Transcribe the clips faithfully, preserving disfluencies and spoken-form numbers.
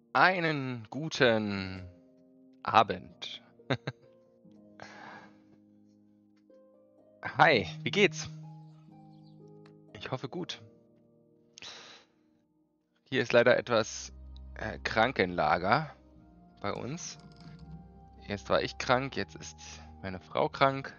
Einen guten Abend. Hi, wie geht's? Ich hoffe gut. Hier ist leider etwas äh, Krankenlager bei uns. Jetzt war ich krank, jetzt ist meine Frau krank.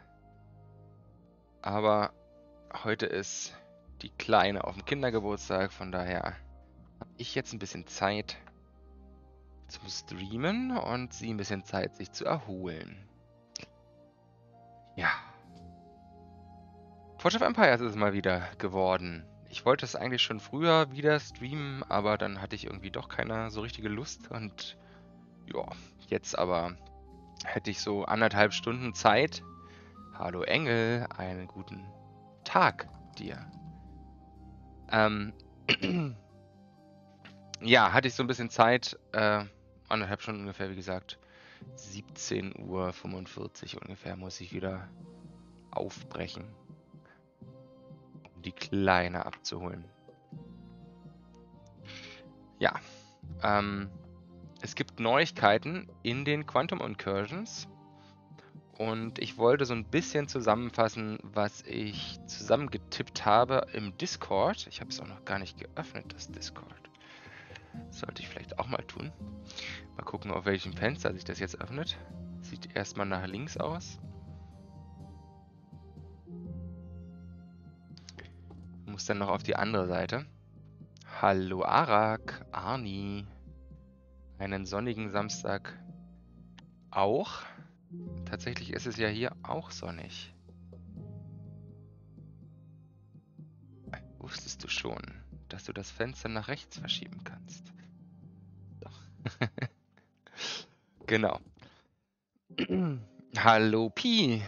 Aber heute ist die Kleine auf dem Kindergeburtstag, von daher habe ich jetzt ein bisschen Zeit zum Streamen und sie ein bisschen Zeit, sich zu erholen. Ja. Forge of Empires ist es mal wieder geworden. Ich wollte es eigentlich schon früher wieder streamen, aber dann hatte ich irgendwie doch keine so richtige Lust und ja, jetzt aber hätte ich so anderthalb Stunden Zeit. Hallo Engel, einen guten Tag dir. Ähm, ja, hatte ich so ein bisschen Zeit, äh, anderthalb Stunden ungefähr, wie gesagt. siebzehn Uhr fünfundvierzig ungefähr muss ich wieder aufbrechen, um die Kleine abzuholen. Ja, ähm, es gibt Neuigkeiten in den Quantum Incursions und ich wollte so ein bisschen zusammenfassen, was ich zusammengetippt habe im Discord. Ich habe es auch noch gar nicht geöffnet, das Discord. Sollte ich vielleicht auch mal tun. Mal gucken, auf welchem Fenster sich das jetzt öffnet. Sieht erstmal nach links aus. Muss dann noch auf die andere Seite. Hallo Arak, Arni. Einen sonnigen Samstag auch. Tatsächlich ist es ja hier auch sonnig. Wusstest du schon, dass du das Fenster nach rechts verschieben kannst? Doch. Genau. Hallo Pi.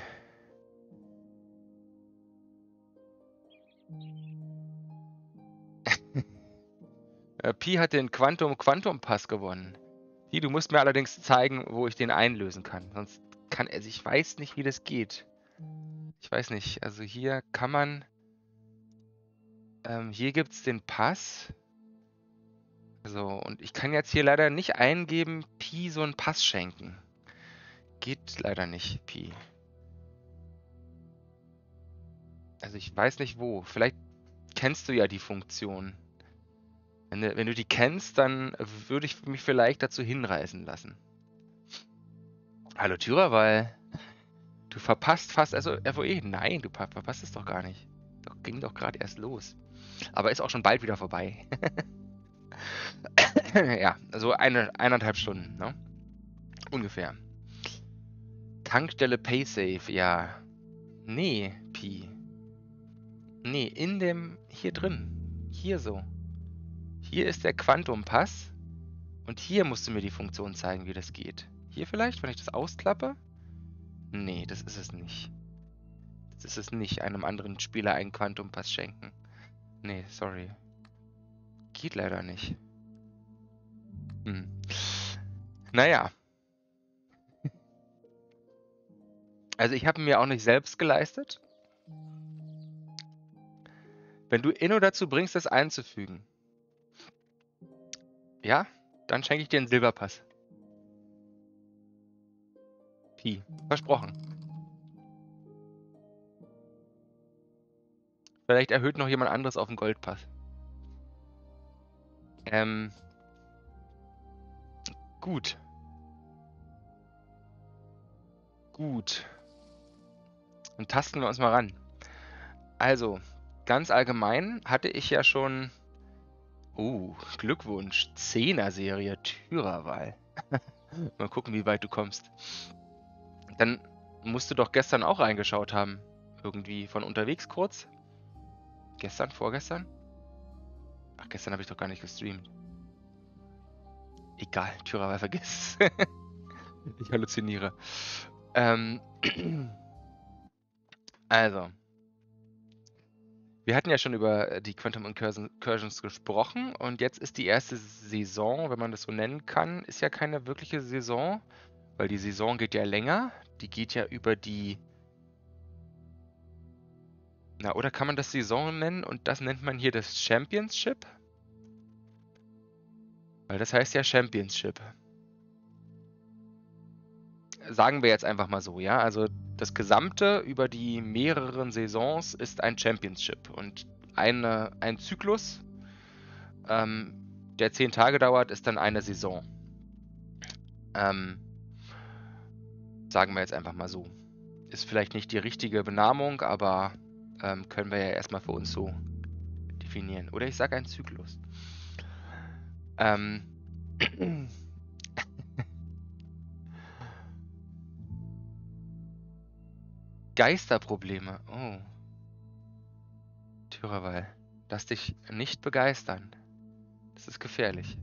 Äh, Pi hat den Quantum Quantum Pass gewonnen. Pi, du musst mir allerdings zeigen, wo ich den einlösen kann. Sonst kann er, also ich weiß nicht, wie das geht. Ich weiß nicht. Also hier kann man, ähm, hier gibt es den Pass. So, und ich kann jetzt hier leider nicht eingeben, Pi so einen Pass schenken. Geht leider nicht, Pi. Also ich weiß nicht wo. Vielleicht kennst du ja die Funktion. Wenn du, wenn du die kennst, dann würde ich mich vielleicht dazu hinreißen lassen. Hallo Tyrawal. Du verpasst fast also R V E. Nein, du verpasst es doch gar nicht. Doch, ging doch gerade erst los. Aber ist auch schon bald wieder vorbei. Ja, also eine, eineinhalb Stunden, ne? Ungefähr. Tankstelle PaySafe, ja. Nee, Pi. Nee, in dem, hier drin. Hier so. Hier ist der Quantum Pass. Und hier musst du mir die Funktion zeigen, wie das geht. Hier vielleicht, wenn ich das ausklappe? Nee, das ist es nicht. Das ist es nicht, einem anderen Spieler einen Quantum Pass schenken. Nee, sorry. Geht leider nicht. Hm. Naja. Also ich habe ihn mir auch nicht selbst geleistet. Wenn du Inno dazu bringst, das einzufügen, ja, dann schenke ich dir einen Silberpass. Pi. Versprochen. Vielleicht erhöht noch jemand anderes auf den Goldpass. Ähm. Gut. Gut. Dann tasten wir uns mal ran. Also, ganz allgemein hatte ich ja schon... Oh, Glückwunsch. Zehner-Serie Tyrawal. Mal gucken, wie weit du kommst. Dann musst du doch gestern auch reingeschaut haben. Irgendwie von unterwegs kurz. Gestern, vorgestern? Ach, gestern habe ich doch gar nicht gestreamt. Egal, Tyrawal vergiss. Ich halluziniere. Ähm, also. Wir hatten ja schon über die Quantum Incursions gesprochen und jetzt ist die erste Saison, wenn man das so nennen kann, ist ja keine wirkliche Saison, weil die Saison geht ja länger. Die geht ja über die... Na, oder kann man das Saison nennen und das nennt man hier das Championship? Weil das heißt ja Championship. Sagen wir jetzt einfach mal so, ja. Also das Gesamte über die mehreren Saisons ist ein Championship. Und eine, ein Zyklus, ähm, der zehn Tage dauert, ist dann eine Saison. Ähm, sagen wir jetzt einfach mal so. Ist vielleicht nicht die richtige Benamung, aber ähm, können wir ja erstmal für uns so definieren. Oder ich sage ein Zyklus. Ähm, Geisterprobleme. Oh. Türerwall. Lass dich nicht begeistern. Das ist gefährlich.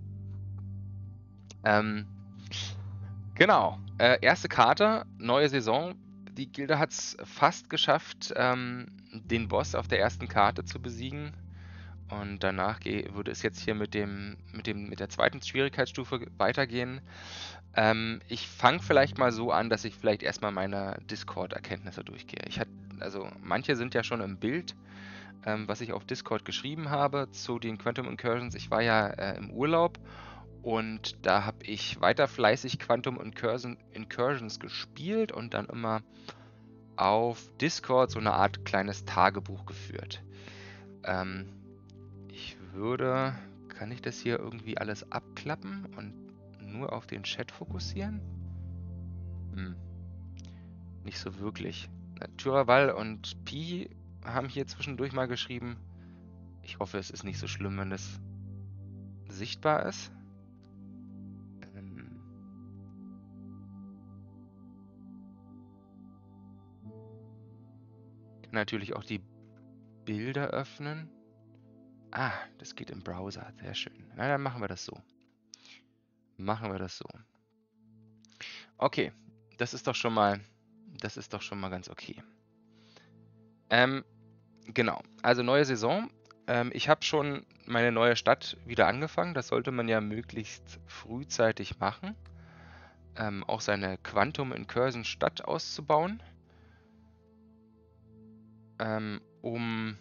Ähm, genau. Äh, erste Karte, neue Saison. Die Gilde hat es fast geschafft, ähm, den Boss auf der ersten Karte zu besiegen. Und danach würde es jetzt hier mit dem, mit dem, mit der zweiten Schwierigkeitsstufe weitergehen. Ähm, ich fange vielleicht mal so an, dass ich vielleicht erstmal meine Discord-Erkenntnisse durchgehe. Ich hatte, also manche sind ja schon im Bild, ähm, was ich auf Discord geschrieben habe zu den Quantum Incursions. Ich war ja äh, im Urlaub und da habe ich weiter fleißig Quantum Incursion, Incursions gespielt und dann immer auf Discord so eine Art kleines Tagebuch geführt. Ähm, ich würde, kann ich das hier irgendwie alles abklappen und nur auf den Chat fokussieren? Hm, nicht so wirklich. Tyrawal und Pi haben hier zwischendurch mal geschrieben. Ich hoffe, es ist nicht so schlimm, wenn es sichtbar ist. Ähm kann natürlich auch die Bilder öffnen. Ah, das geht im Browser. Sehr schön. Na, dann machen wir das so. Machen wir das so. Okay, das ist doch schon mal, das ist doch schon mal ganz okay. Ähm, genau. Also neue Saison. Ähm, ich habe schon meine neue Stadt wieder angefangen. Das sollte man ja möglichst frühzeitig machen. Ähm, auch seine Quantum Incursion Stadt auszubauen. Ähm, um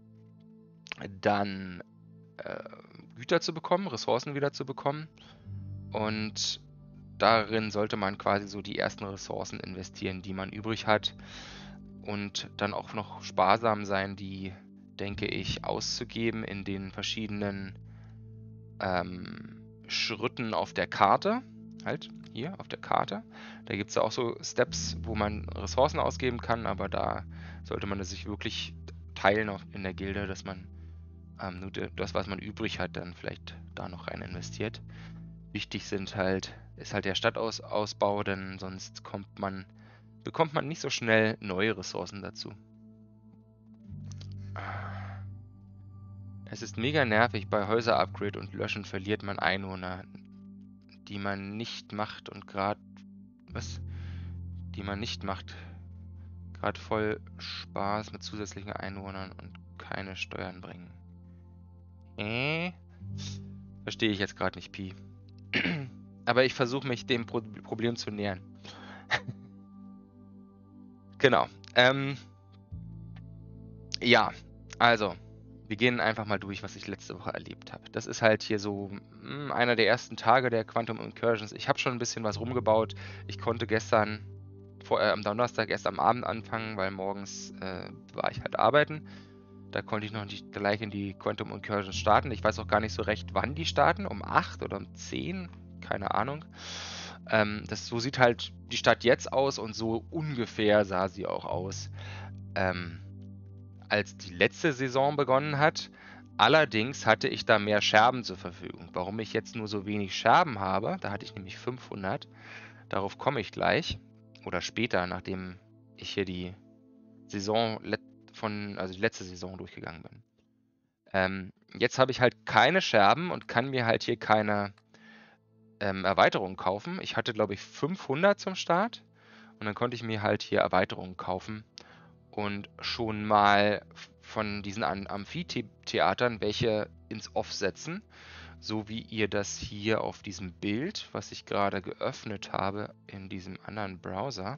dann äh, Güter zu bekommen, Ressourcen wieder zu bekommen. Und darin sollte man quasi so die ersten Ressourcen investieren, die man übrig hat. Und dann auch noch sparsam sein, die, denke ich, auszugeben in den verschiedenen ähm, Schritten auf der Karte. Halt, hier auf der Karte. Da gibt es ja auch so Steps, wo man Ressourcen ausgeben kann, aber da sollte man es sich wirklich teilen auch in der Gilde, dass man ähm, nur das, was man übrig hat, dann vielleicht da noch rein investiert. Wichtig sind halt, ist halt der Stadtausbau, denn sonst kommt man, bekommt man nicht so schnell neue Ressourcen dazu. Es ist mega nervig, bei Häuser-Upgrade und Löschen verliert man Einwohner, die man nicht macht und gerade, was? Die man nicht macht. Gerade voll Spaß mit zusätzlichen Einwohnern und keine Steuern bringen. Äh? Verstehe ich jetzt gerade nicht, Pi. Aber ich versuche mich dem Pro Problem zu nähern. Genau. Ähm, ja, also, wir gehen einfach mal durch, was ich letzte Woche erlebt habe. Das ist halt hier so mh, einer der ersten Tage der Quantum Incursions. Ich habe schon ein bisschen was rumgebaut. Ich konnte gestern, vor, äh, am Donnerstag erst am Abend anfangen, weil morgens äh, war ich halt arbeiten. Da konnte ich noch nicht gleich in die Quantum Incursions starten. Ich weiß auch gar nicht so recht, wann die starten. Um acht oder um zehn? Keine Ahnung. Ähm, das, so sieht halt die Stadt jetzt aus und so ungefähr sah sie auch aus, ähm, als die letzte Saison begonnen hat. Allerdings hatte ich da mehr Scherben zur Verfügung. Warum ich jetzt nur so wenig Scherben habe, da hatte ich nämlich fünfhundert. Darauf komme ich gleich. Oder später, nachdem ich hier die Saison von, also die letzte Saison durchgegangen bin. Ähm, jetzt habe ich halt keine Scherben und kann mir halt hier keine ähm, Erweiterungen kaufen. Ich hatte, glaube ich, fünfhundert zum Start und dann konnte ich mir halt hier Erweiterungen kaufen und schon mal von diesen Amphitheatern welche ins Off setzen, so wie ihr das hier auf diesem Bild, was ich gerade geöffnet habe, in diesem anderen Browser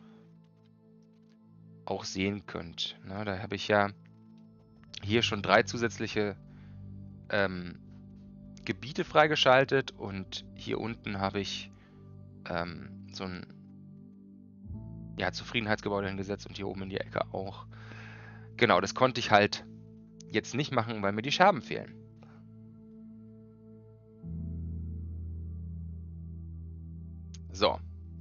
auch sehen könnt. Na, da habe ich ja hier schon drei zusätzliche ähm, Gebiete freigeschaltet und hier unten habe ich ähm, so ein ja, Zufriedenheitsgebäude hingesetzt und hier oben in die Ecke auch. Genau, das konnte ich halt jetzt nicht machen, weil mir die Scherben fehlen. So.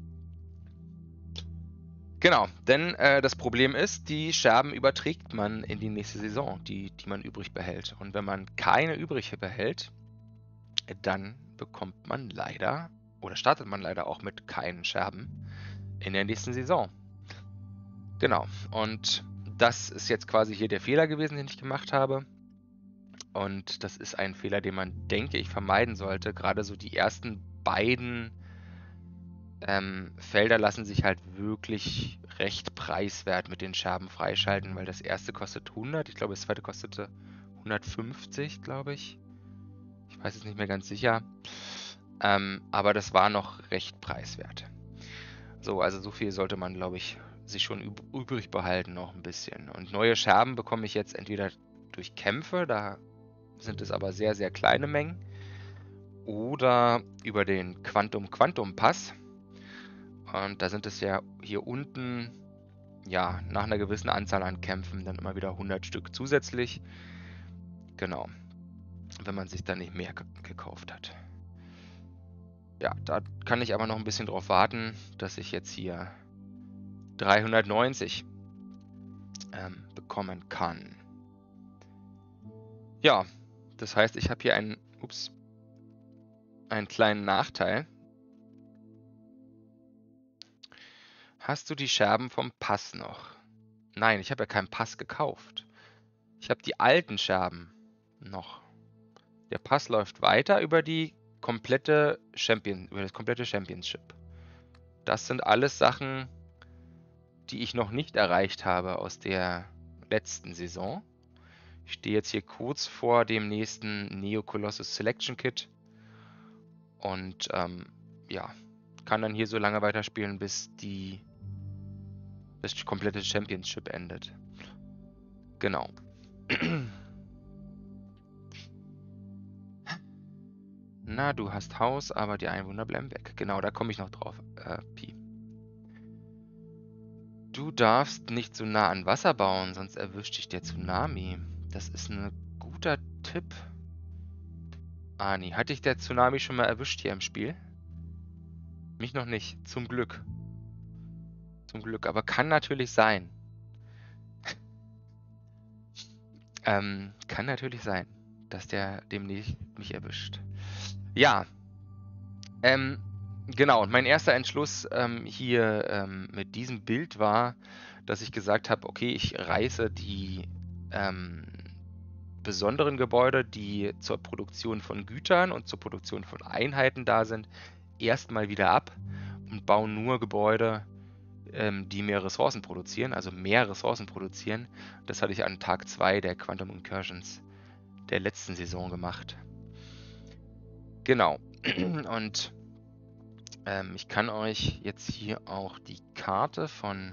Genau, denn äh, das Problem ist, die Scherben überträgt man in die nächste Saison, die, die man übrig behält. Und wenn man keine übrig behält, dann bekommt man leider, oder startet man leider auch mit keinen Scherben in der nächsten Saison. Genau, und das ist jetzt quasi hier der Fehler gewesen, den ich gemacht habe. Und das ist ein Fehler, den man, denke ich, vermeiden sollte. Gerade so die ersten beiden ähm, Felder lassen sich halt wirklich recht preiswert mit den Scherben freischalten, weil das erste kostet hundert, ich glaube das zweite kostete hundertfünfzig, glaube ich. Ich weiß es nicht mehr ganz sicher. Ähm, aber das war noch recht preiswert. So, also so viel sollte man, glaube ich, sich schon üb übrig behalten noch ein bisschen. Und neue Scherben bekomme ich jetzt entweder durch Kämpfe, da sind es aber sehr, sehr kleine Mengen, oder über den Quantum-Quantum-Pass. Und da sind es ja hier unten, ja, nach einer gewissen Anzahl an Kämpfen dann immer wieder hundert Stück zusätzlich. Genau. Wenn man sich dann nicht mehr gekauft hat. Ja, da kann ich aber noch ein bisschen drauf warten, dass ich jetzt hier dreihundertneunzig ähm, bekommen kann. Ja, das heißt, ich habe hier einen, ups, einen kleinen Nachteil. Hast du die Scherben vom Pass noch? Nein, ich habe ja keinen Pass gekauft. Ich habe die alten Scherben noch. Der Pass läuft weiter über die komplette Champion, über das komplette Championship. Das sind alles Sachen, die ich noch nicht erreicht habe aus der letzten Saison. Ich stehe jetzt hier kurz vor dem nächsten Neo Colossus Selection Kit und ähm, ja, kann dann hier so lange weiterspielen, bis die das komplette Championship endet. Genau. Na, du hast Haus, aber die Einwohner bleiben weg. Genau, da komme ich noch drauf, äh, Pi. Du darfst nicht so nah an Wasser bauen, sonst erwischt dich der Tsunami. Das ist ein guter Tipp. Ani, hat dich der Tsunami schon mal erwischt hier im Spiel? Mich noch nicht, zum Glück. Zum Glück, aber kann natürlich sein. ähm, kann natürlich sein, dass der demnächst mich erwischt. Ja, ähm, genau. Und mein erster Entschluss ähm, hier ähm, mit diesem Bild war, dass ich gesagt habe, okay, ich reiße die ähm, besonderen Gebäude, die zur Produktion von Gütern und zur Produktion von Einheiten da sind, erstmal wieder ab und baue nur Gebäude, ähm, die mehr Ressourcen produzieren, also mehr Ressourcen produzieren. Das hatte ich an Tag zwei der Quantum Incursions der letzten Saison gemacht. Genau. Und ähm, ich kann euch jetzt hier auch die Karte von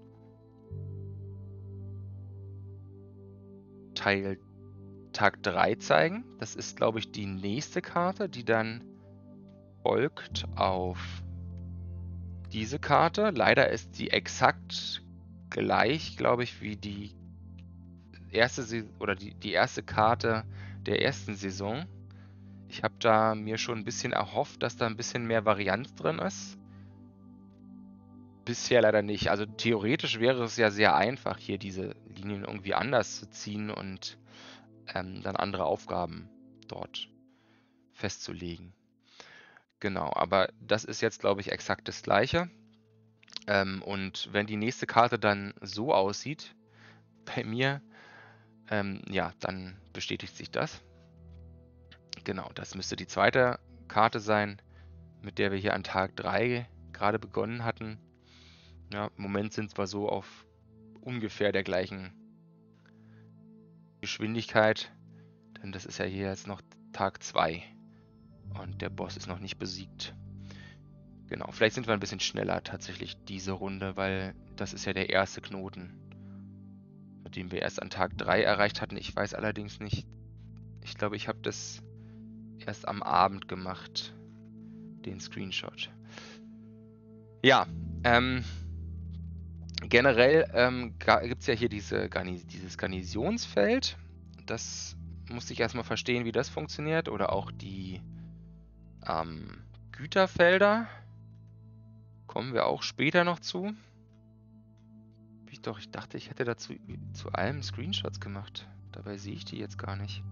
Teil Tag drei zeigen. Das ist, glaube ich, die nächste Karte, die dann folgt auf diese Karte. Leider ist sie exakt gleich, glaube ich, wie die erste oder die, die erste Karte der ersten Saison. Ich habe da mir schon ein bisschen erhofft, dass da ein bisschen mehr Varianz drin ist. Bisher leider nicht. Also theoretisch wäre es ja sehr einfach, hier diese Linien irgendwie anders zu ziehen und ähm, dann andere Aufgaben dort festzulegen. Genau, aber das ist jetzt, glaube ich, exakt das Gleiche. Ähm, und wenn die nächste Karte dann so aussieht, bei mir, ähm, ja, dann bestätigt sich das. Genau, das müsste die zweite Karte sein, mit der wir hier an Tag drei gerade begonnen hatten. Ja, im Moment sind wir so auf ungefähr der gleichen Geschwindigkeit, denn das ist ja hier jetzt noch Tag zwei und der Boss ist noch nicht besiegt. Genau, vielleicht sind wir ein bisschen schneller tatsächlich diese Runde, weil das ist ja der erste Knoten, mit dem wir erst an Tag drei erreicht hatten. Ich weiß allerdings nicht, ich glaube, ich habe das erst am Abend gemacht, den Screenshot. Ja, ähm, generell ähm, gibt es ja hier diese Garni dieses Garnisonsfeld. Das musste ich erstmal verstehen, wie das funktioniert. Oder auch die ähm, Güterfelder. Kommen wir auch später noch zu. Ich doch, ich dachte, ich hätte dazu zu allem Screenshots gemacht. Dabei sehe ich die jetzt gar nicht.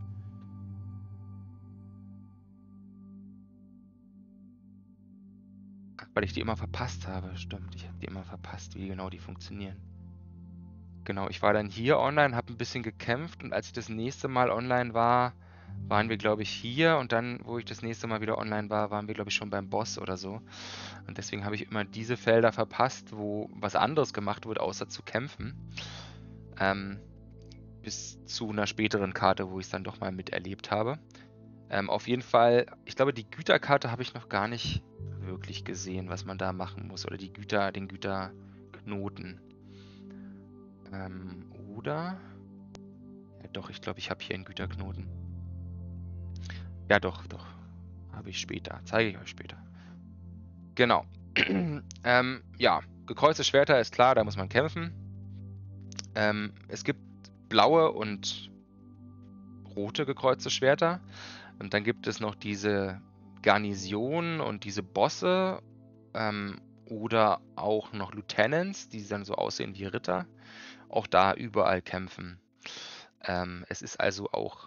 Ach, weil ich die immer verpasst habe. Stimmt, ich habe die immer verpasst, wie genau die funktionieren. Genau, ich war dann hier online, habe ein bisschen gekämpft und als ich das nächste Mal online war, waren wir, glaube ich, hier und dann, wo ich das nächste Mal wieder online war, waren wir, glaube ich, schon beim Boss oder so. Und deswegen habe ich immer diese Felder verpasst, wo was anderes gemacht wird, außer zu kämpfen. Ähm, bis zu einer späteren Karte, wo ich es dann doch mal miterlebt habe. Ähm, auf jeden Fall, ich glaube, die Güterkarte habe ich noch gar nicht wirklich gesehen, was man da machen muss. Oder die Güter, den Güterknoten. Ähm, oder? Ja, doch, ich glaube, ich habe hier einen Güterknoten. Ja, doch, doch. Habe ich später. Zeige ich euch später. Genau. ähm, ja, gekreuzte Schwerter ist klar, da muss man kämpfen. Ähm, es gibt blaue und rote gekreuzte Schwerter. Und dann gibt es noch diese Garnison und diese Bosse. Ähm, oder auch noch Lieutenants, die dann so aussehen wie Ritter. Auch da überall kämpfen. Ähm, es ist also auch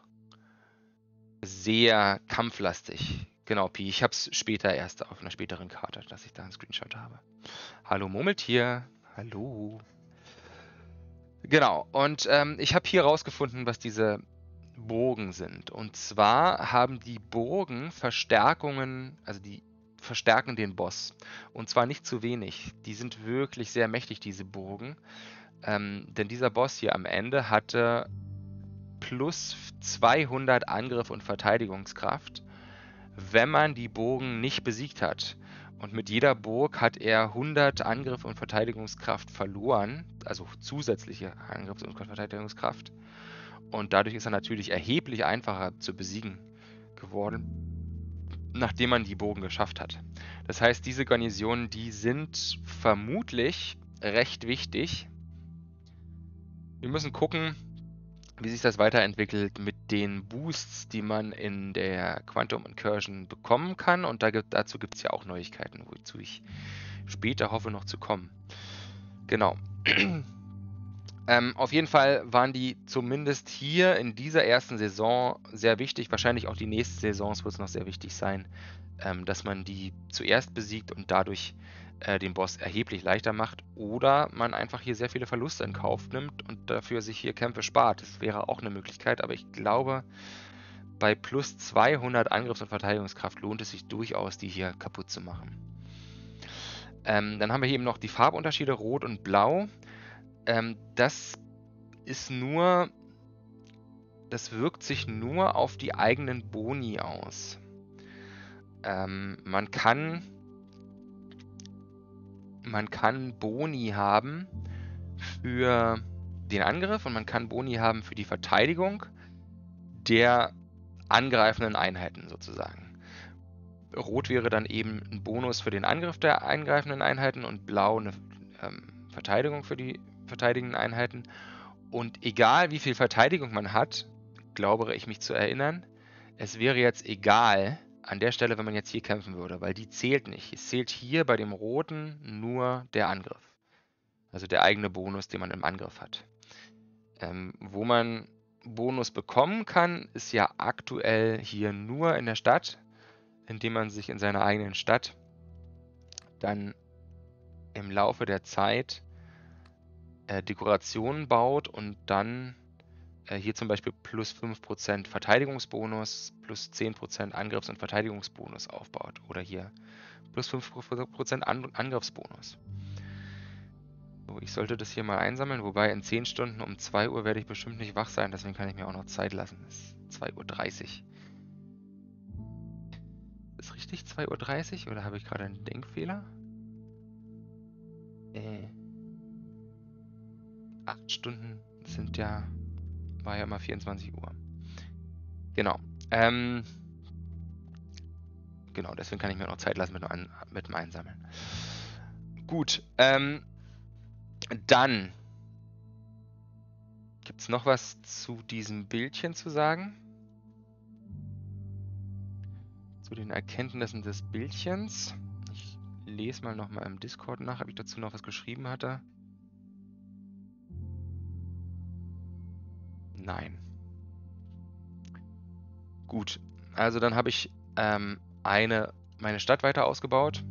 sehr kampflastig. Genau, Pi. Ich habe es später erst auf einer späteren Karte, dass ich da einen Screenshot habe. Hallo Murmeltier. Hallo. Genau, und ähm, ich habe hier rausgefunden, was diese Burgen sind. Und zwar haben die Burgen Verstärkungen, also die verstärken den Boss. Und zwar nicht zu wenig. Die sind wirklich sehr mächtig, diese Burgen. Ähm, denn dieser Boss hier am Ende hatte plus zweihundert Angriff und Verteidigungskraft, wenn man die Burgen nicht besiegt hat. Und mit jeder Burg hat er hundert Angriff und Verteidigungskraft verloren, also zusätzliche Angriffs- und Verteidigungskraft. Und dadurch ist er natürlich erheblich einfacher zu besiegen geworden, nachdem man die Burgen geschafft hat. Das heißt, diese Garnisonen, die sind vermutlich recht wichtig. Wir müssen gucken, wie sich das weiterentwickelt mit den Boosts, die man in der Quantum Incursion bekommen kann. Und da gibt, dazu gibt es ja auch Neuigkeiten, wozu ich später hoffe noch zu kommen. Genau. ähm, auf jeden Fall waren die zumindest hier in dieser ersten Saison sehr wichtig. Wahrscheinlich auch die nächsten Saisons wird es noch sehr wichtig sein, ähm, dass man die zuerst besiegt und dadurch äh, den Boss erheblich leichter macht. Oder man einfach hier sehr viele Verluste in Kauf nimmt und dafür sich hier Kämpfe spart. Das wäre auch eine Möglichkeit, aber ich glaube, bei plus zweihundert Angriffs- und Verteidigungskraft lohnt es sich durchaus, die hier kaputt zu machen. Ähm, dann haben wir hier eben noch die Farbunterschiede Rot und Blau. Ähm, das ist nur, das wirkt sich nur auf die eigenen Boni aus. Ähm, man kann, man kann Boni haben für den Angriff und man kann Boni haben für die Verteidigung der angreifenden Einheiten sozusagen. Rot wäre dann eben ein Bonus für den Angriff der angreifenden Einheiten und blau eine ähm, Verteidigung für die verteidigenden Einheiten. Und egal wie viel Verteidigung man hat, glaube ich mich zu erinnern, es wäre jetzt egal an der Stelle, wenn man jetzt hier kämpfen würde, weil die zählt nicht. Es zählt hier bei dem Roten nur der Angriff. Also der eigene Bonus, den man im Angriff hat. Ähm, wo man Bonus bekommen kann, ist ja aktuell hier nur in der Stadt, indem man sich in seiner eigenen Stadt dann im Laufe der Zeit äh, Dekorationen baut und dann äh, hier zum Beispiel plus fünf Prozent Verteidigungsbonus, plus zehn Prozent Angriffs- und Verteidigungsbonus aufbaut. Oder hier plus fünf Prozent An Angriffsbonus. So, ich sollte das hier mal einsammeln, wobei in zehn Stunden um zwei Uhr werde ich bestimmt nicht wach sein, deswegen kann ich mir auch noch Zeit lassen. Es ist zwei Uhr dreißig. Ist richtig zwei Uhr dreißig oder habe ich gerade einen Denkfehler? Äh, acht Stunden sind ja, war ja immer vierundzwanzig Uhr. Genau. Ähm, genau, deswegen kann ich mir noch Zeit lassen mit dem, Ein mit dem Einsammeln. Gut, ähm, dann gibt es noch was zu diesem Bildchen zu sagen? Zu den Erkenntnissen des Bildchens. Ich lese mal nochmal im Discord nach, ob ich dazu noch was geschrieben hatte. Nein. Gut, also dann habe ich ähm, eine, meine Stadt weiter ausgebaut.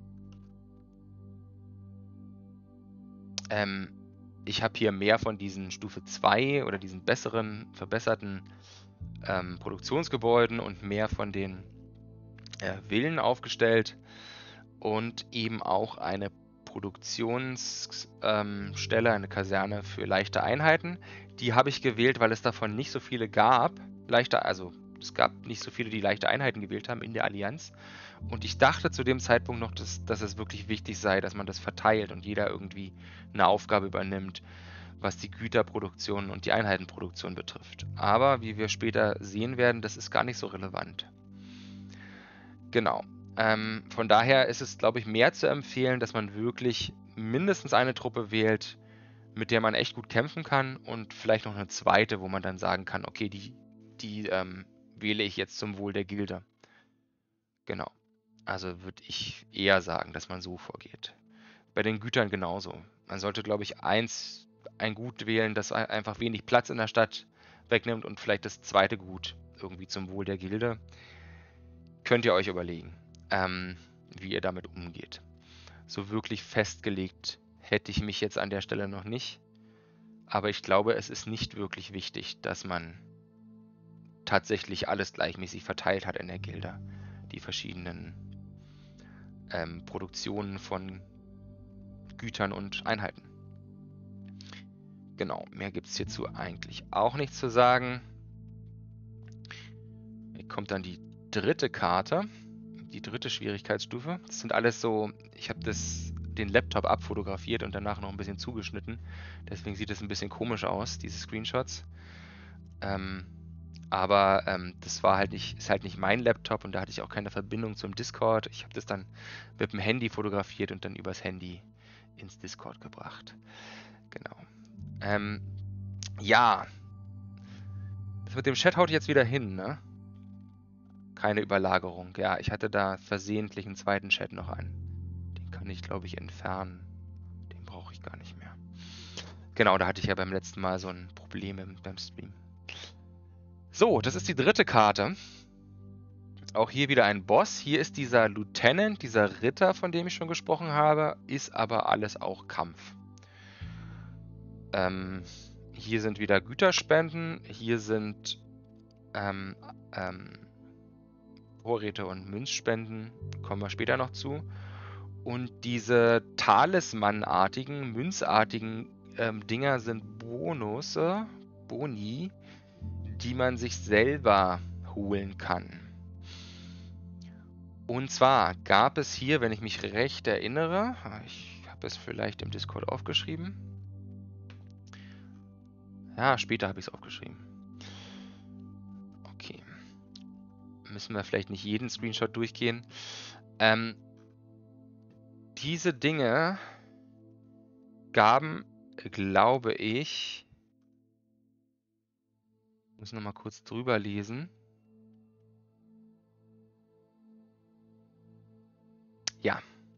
Ähm, ich habe hier mehr von diesen Stufe zwei oder diesen besseren, verbesserten ähm, Produktionsgebäuden und mehr von den äh, Villen aufgestellt und eben auch eine Produktionsstelle, ähm, eine Kaserne für leichte Einheiten. Die habe ich gewählt, weil es davon nicht so viele gab. Leichte, also es gab nicht so viele, die leichte Einheiten gewählt haben in der Allianz. Und ich dachte zu dem Zeitpunkt noch, dass, dass es wirklich wichtig sei, dass man das verteilt und jeder irgendwie eine Aufgabe übernimmt, was die Güterproduktion und die Einheitenproduktion betrifft. Aber wie wir später sehen werden, das ist gar nicht so relevant. Genau. Ähm, von daher ist es, glaube ich, mehr zu empfehlen, dass man wirklich mindestens eine Truppe wählt, mit der man echt gut kämpfen kann und vielleicht noch eine zweite, wo man dann sagen kann, okay, die, die ähm, wähle ich jetzt zum Wohl der Gilde. Genau. Also würde ich eher sagen, dass man so vorgeht. Bei den Gütern genauso. Man sollte, glaube ich, eins, ein Gut wählen, das einfach wenig Platz in der Stadt wegnimmt und vielleicht das zweite Gut irgendwie zum Wohl der Gilde. Könnt ihr euch überlegen, ähm, wie ihr damit umgeht. So wirklich festgelegt hätte ich mich jetzt an der Stelle noch nicht. Aber ich glaube, es ist nicht wirklich wichtig, dass man tatsächlich alles gleichmäßig verteilt hat in der Gilde. Die verschiedenen ähm, Produktionen von Gütern und Einheiten. Genau, mehr gibt es hierzu eigentlich auch nicht zu sagen. Hier kommt dann die dritte Karte, die dritte Schwierigkeitsstufe. Das sind alles so, ich habe das den Laptop abfotografiert und danach noch ein bisschen zugeschnitten. Deswegen sieht es ein bisschen komisch aus, diese Screenshots. Ähm, aber ähm, das war halt nicht, ist halt nicht mein Laptop und da hatte ich auch keine Verbindung zum Discord. Ich habe das dann mit dem Handy fotografiert und dann übers Handy ins Discord gebracht. Genau. Ähm, ja. Das mit dem Chat haut jetzt wieder hin, ne? Keine Überlagerung. Ja, ich hatte da versehentlich einen zweiten Chat noch an. Den kann ich, glaube ich, entfernen. Den brauche ich gar nicht mehr. Genau, da hatte ich ja beim letzten Mal so ein Problem im, beim Stream. So, das ist die dritte Karte. Auch hier wieder ein Boss. Hier ist dieser Lieutenant, dieser Ritter, von dem ich schon gesprochen habe, ist aber alles auch Kampf. Ähm, hier sind wieder Güterspenden. Hier sind ähm, ähm, Vorräte und Münzspenden. Kommen wir später noch zu. Und diese Talismanartigen, münzartigen ähm, Dinger sind Bonusse, Boni, die man sich selber holen kann. Und zwar gab es hier, wenn ich mich recht erinnere, ich habe es vielleicht im Discord aufgeschrieben. Ja, später habe ich es aufgeschrieben. Okay. Müssen wir vielleicht nicht jeden Screenshot durchgehen. Ähm, diese Dinge gaben, glaube ich, ich muss noch mal kurz drüber lesen. Ja.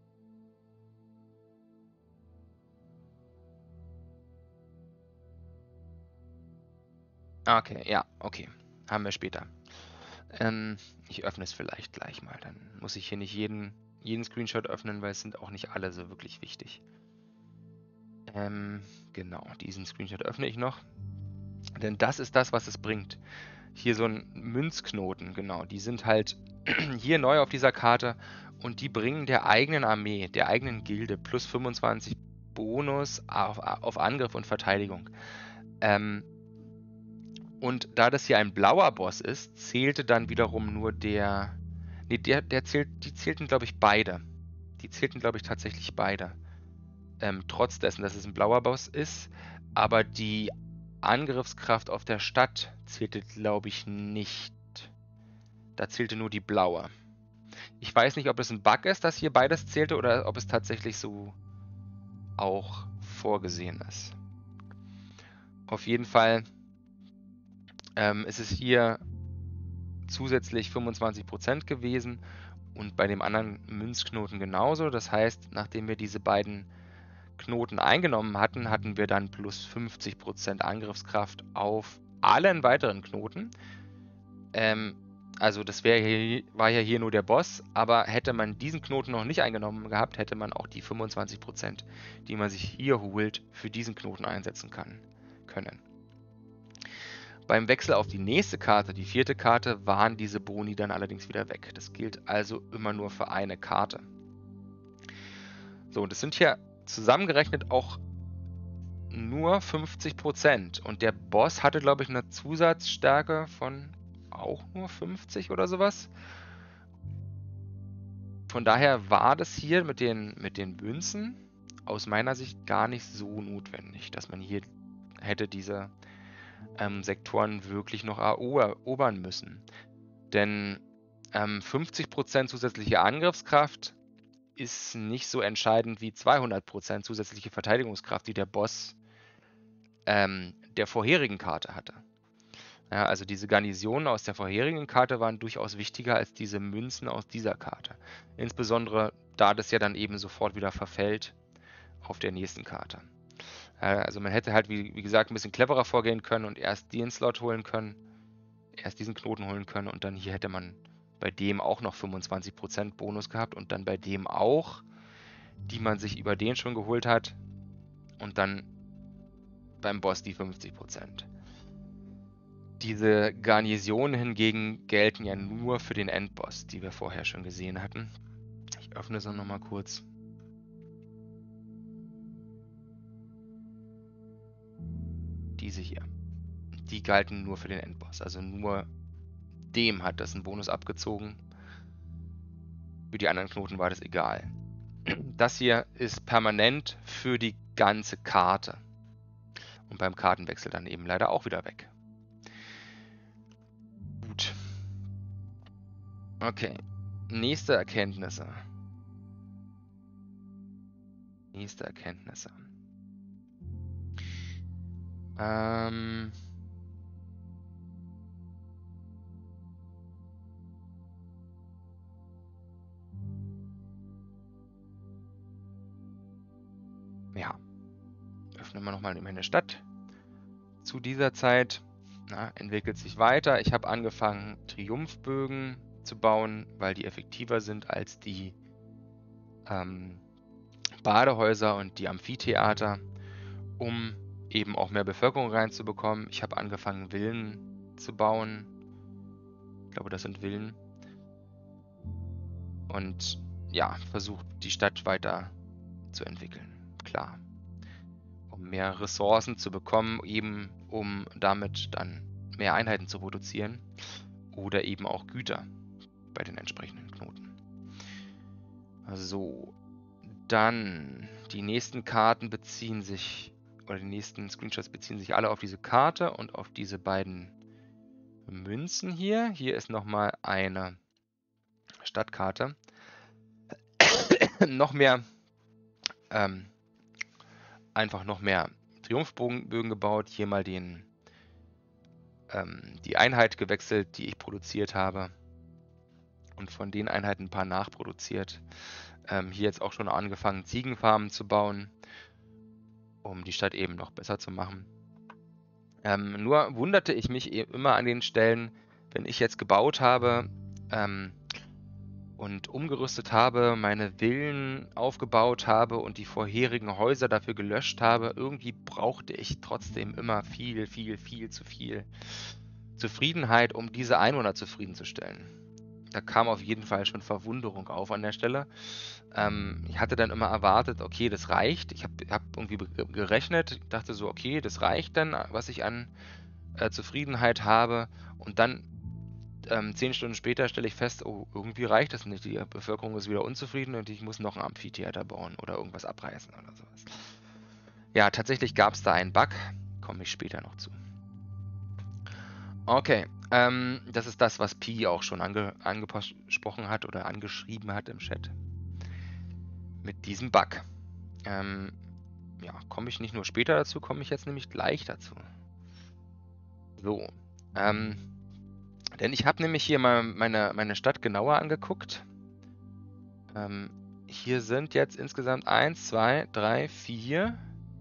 Okay, ja, okay. Haben wir später. Ähm, ich öffne es vielleicht gleich mal. Dann muss ich hier nicht jeden, jeden Screenshot öffnen, weil es sind auch nicht alle so wirklich wichtig. Ähm, genau, diesen Screenshot öffne ich noch. Denn das ist das, was es bringt. Hier so ein Münzknoten, genau. Die sind halt hier neu auf dieser Karte und die bringen der eigenen Armee, der eigenen Gilde plus fünfundzwanzig Bonus auf, auf Angriff und Verteidigung. Ähm, und da das hier ein blauer Boss ist, zählte dann wiederum nur der... Ne, der, der zählt, die zählten, glaube ich, beide. Die zählten, glaube ich, tatsächlich beide. Ähm, trotz dessen, dass es ein blauer Boss ist. Aber die Angriffskraft auf der Stadt zählte, glaube ich, nicht. Da zählte nur die blaue. Ich weiß nicht, ob es ein Bug ist, dass hier beides zählte oder ob es tatsächlich so auch vorgesehen ist. Auf jeden Fall ähm, ist es hier zusätzlich fünfundzwanzig Prozent gewesen und bei dem anderen Münzknoten genauso. Das heißt, nachdem wir diese beiden Knoten eingenommen hatten, hatten wir dann plus fünfzig Prozent Angriffskraft auf allen weiteren Knoten. Ähm, also das wär hier, war ja hier nur der Boss, aber hätte man diesen Knoten noch nicht eingenommen gehabt, hätte man auch die fünfundzwanzig Prozent, die man sich hier holt, für diesen Knoten einsetzen kann, können. Beim Wechsel auf die nächste Karte, die vierte Karte, waren diese Boni dann allerdings wieder weg. Das gilt also immer nur für eine Karte. So, und das sind hier zusammengerechnet auch nur fünfzig Prozent. Und der Boss hatte, glaube ich, eine Zusatzstärke von auch nur fünfzig oder sowas. Von daher war das hier mit den, mit den Münzen aus meiner Sicht gar nicht so notwendig, dass man hier hätte diese ähm, Sektoren wirklich noch erobern müssen. Denn ähm, fünfzig Prozent zusätzliche Angriffskraft ist nicht so entscheidend wie zweihundert Prozent zusätzliche Verteidigungskraft, die der Boss ähm, der vorherigen Karte hatte. Ja, also diese Garnisonen aus der vorherigen Karte waren durchaus wichtiger als diese Münzen aus dieser Karte. Insbesondere, da das ja dann eben sofort wieder verfällt auf der nächsten Karte. Ja, also man hätte halt, wie, wie gesagt, ein bisschen cleverer vorgehen können und erst den Slot holen können, erst diesen Knoten holen können und dann hier hätte man bei dem auch noch fünfundzwanzig Prozent Bonus gehabt und dann bei dem auch, die man sich über den schon geholt hat und dann beim Boss die fünfzig Prozent. Diese Garnisonen hingegen gelten ja nur für den Endboss, die wir vorher schon gesehen hatten. Ich öffne es noch mal kurz. Diese hier. Die galten nur für den Endboss. Also nur dem hat das einen Bonus abgezogen. Für die anderen Knoten war das egal. Das hier ist permanent für die ganze Karte. Und beim Kartenwechsel dann eben leider auch wieder weg. Gut. Okay. Nächste Erkenntnisse. Nächste Erkenntnisse. Ähm... Ja. Öffnen wir nochmal meine Stadt. Zu dieser Zeit na, entwickelt sich weiter. Ich habe angefangen, Triumphbögen zu bauen, weil die effektiver sind als die ähm, Badehäuser und die Amphitheater, um eben auch mehr Bevölkerung reinzubekommen. Ich habe angefangen, Villen zu bauen. Ich glaube, das sind Villen. Und ja, versucht, die Stadt weiter zu entwickeln. Klar. Um mehr Ressourcen zu bekommen, eben um damit dann mehr Einheiten zu produzieren oder eben auch Güter bei den entsprechenden Knoten. So, dann die nächsten Karten beziehen sich, oder die nächsten Screenshots beziehen sich alle auf diese Karte und auf diese beiden Münzen hier. Hier ist nochmal eine Stadtkarte. noch mehr, ähm, einfach noch mehr Triumphbögen gebaut. Hier mal den, ähm, die Einheit gewechselt, die ich produziert habe. Und von den Einheiten ein paar nachproduziert. Ähm, hier jetzt auch schon angefangen, Ziegenfarmen zu bauen, um die Stadt eben noch besser zu machen. Ähm, nur wunderte ich mich immer an den Stellen, wenn ich jetzt gebaut habe ähm, und umgerüstet habe, meine Villen aufgebaut habe und die vorherigen Häuser dafür gelöscht habe, irgendwie brauchte ich trotzdem immer viel, viel, viel zu viel Zufriedenheit, um diese Einwohner zufriedenzustellen. Da kam auf jeden Fall schon Verwunderung auf an der Stelle. Ähm, ich hatte dann immer erwartet, okay, das reicht. Ich habe hab irgendwie gerechnet, dachte so, okay, das reicht dann, was ich an äh, Zufriedenheit habe. Und dann ähm, zehn Stunden später stelle ich fest, oh, irgendwie reicht das nicht. Die Bevölkerung ist wieder unzufrieden und ich muss noch ein Amphitheater bauen oder irgendwas abreißen oder sowas. Ja, tatsächlich gab es da einen Bug. Komme ich später noch zu. Okay, ähm, das ist das, was Pi auch schon ange angesprochen hat oder angeschrieben hat im Chat. Mit diesem Bug. Ähm, ja, komme ich nicht nur später dazu, komme ich jetzt nämlich gleich dazu. So, ähm, denn ich habe nämlich hier mal meine, meine Stadt genauer angeguckt. Ähm, hier sind jetzt insgesamt eins, zwei, drei, vier.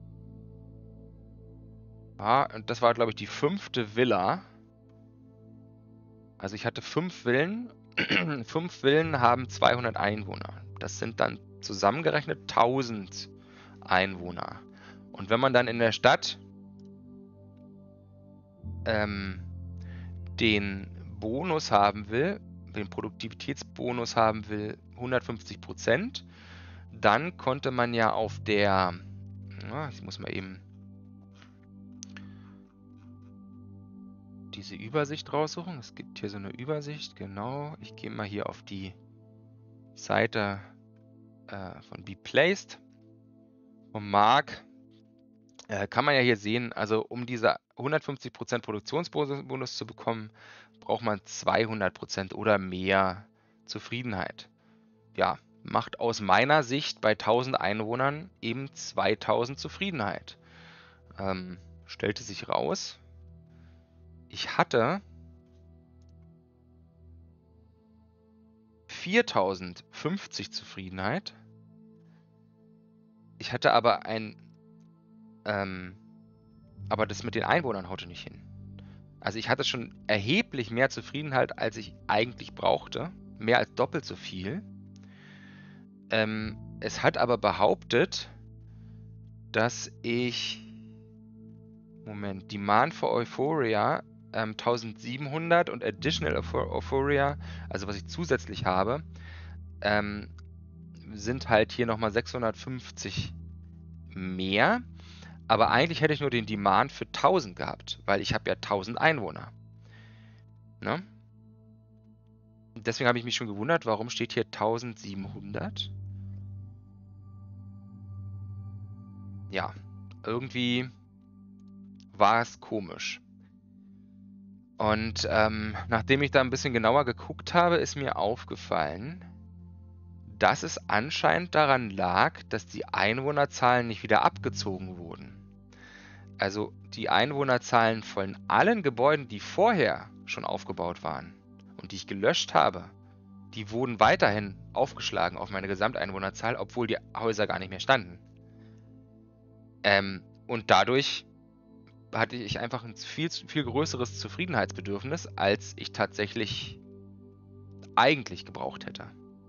Ah, und das war, glaube ich, die fünfte Villa. Also ich hatte fünf Villen. Fünf Villen haben zweihundert Einwohner. Das sind dann zusammengerechnet tausend Einwohner. Und wenn man dann in der Stadt ähm, den Bonus haben will, den Produktivitätsbonus haben will, hundertfünfzig Prozent, dann konnte man ja auf der, na, ich muss mal eben diese Übersicht raussuchen. Es gibt hier so eine Übersicht, genau. Ich gehe mal hier auf die Seite äh, von Beplaced. Von Mark äh, kann man ja hier sehen, also um diese hundertfünfzig Prozent Produktionsbonus zu bekommen, braucht man zweihundert Prozent oder mehr Zufriedenheit. Ja, macht aus meiner Sicht bei tausend Einwohnern eben zweitausend Zufriedenheit. Ähm, stellte sich raus, ich hatte viertausendfünfzig Zufriedenheit. Ich hatte aber ein, ähm, aber das mit den Einwohnern haute nicht hin. Also ich hatte schon erheblich mehr Zufriedenheit, als ich eigentlich brauchte. Mehr als doppelt so viel. Ähm, es hat aber behauptet, dass ich, Moment, Demand for Euphoria ähm, eintausendsiebenhundert und Additional Euphoria, also was ich zusätzlich habe, ähm, sind halt hier nochmal sechshundertfünfzig mehr. Aber eigentlich hätte ich nur den Demand für tausend gehabt, weil ich habe ja tausend Einwohner. Ne? Deswegen habe ich mich schon gewundert, warum steht hier eintausendsiebenhundert? Ja, irgendwie war es komisch. Und ähm, nachdem ich da ein bisschen genauer geguckt habe, ist mir aufgefallen, dass es anscheinend daran lag, dass die Einwohnerzahlen nicht wieder abgezogen wurden. Also die Einwohnerzahlen von allen Gebäuden, die vorher schon aufgebaut waren und die ich gelöscht habe, die wurden weiterhin aufgeschlagen auf meine Gesamteinwohnerzahl, obwohl die Häuser gar nicht mehr standen. Ähm, und dadurch hatte ich einfach ein viel, viel größeres Zufriedenheitsbedürfnis, als ich tatsächlich eigentlich gebraucht hätte.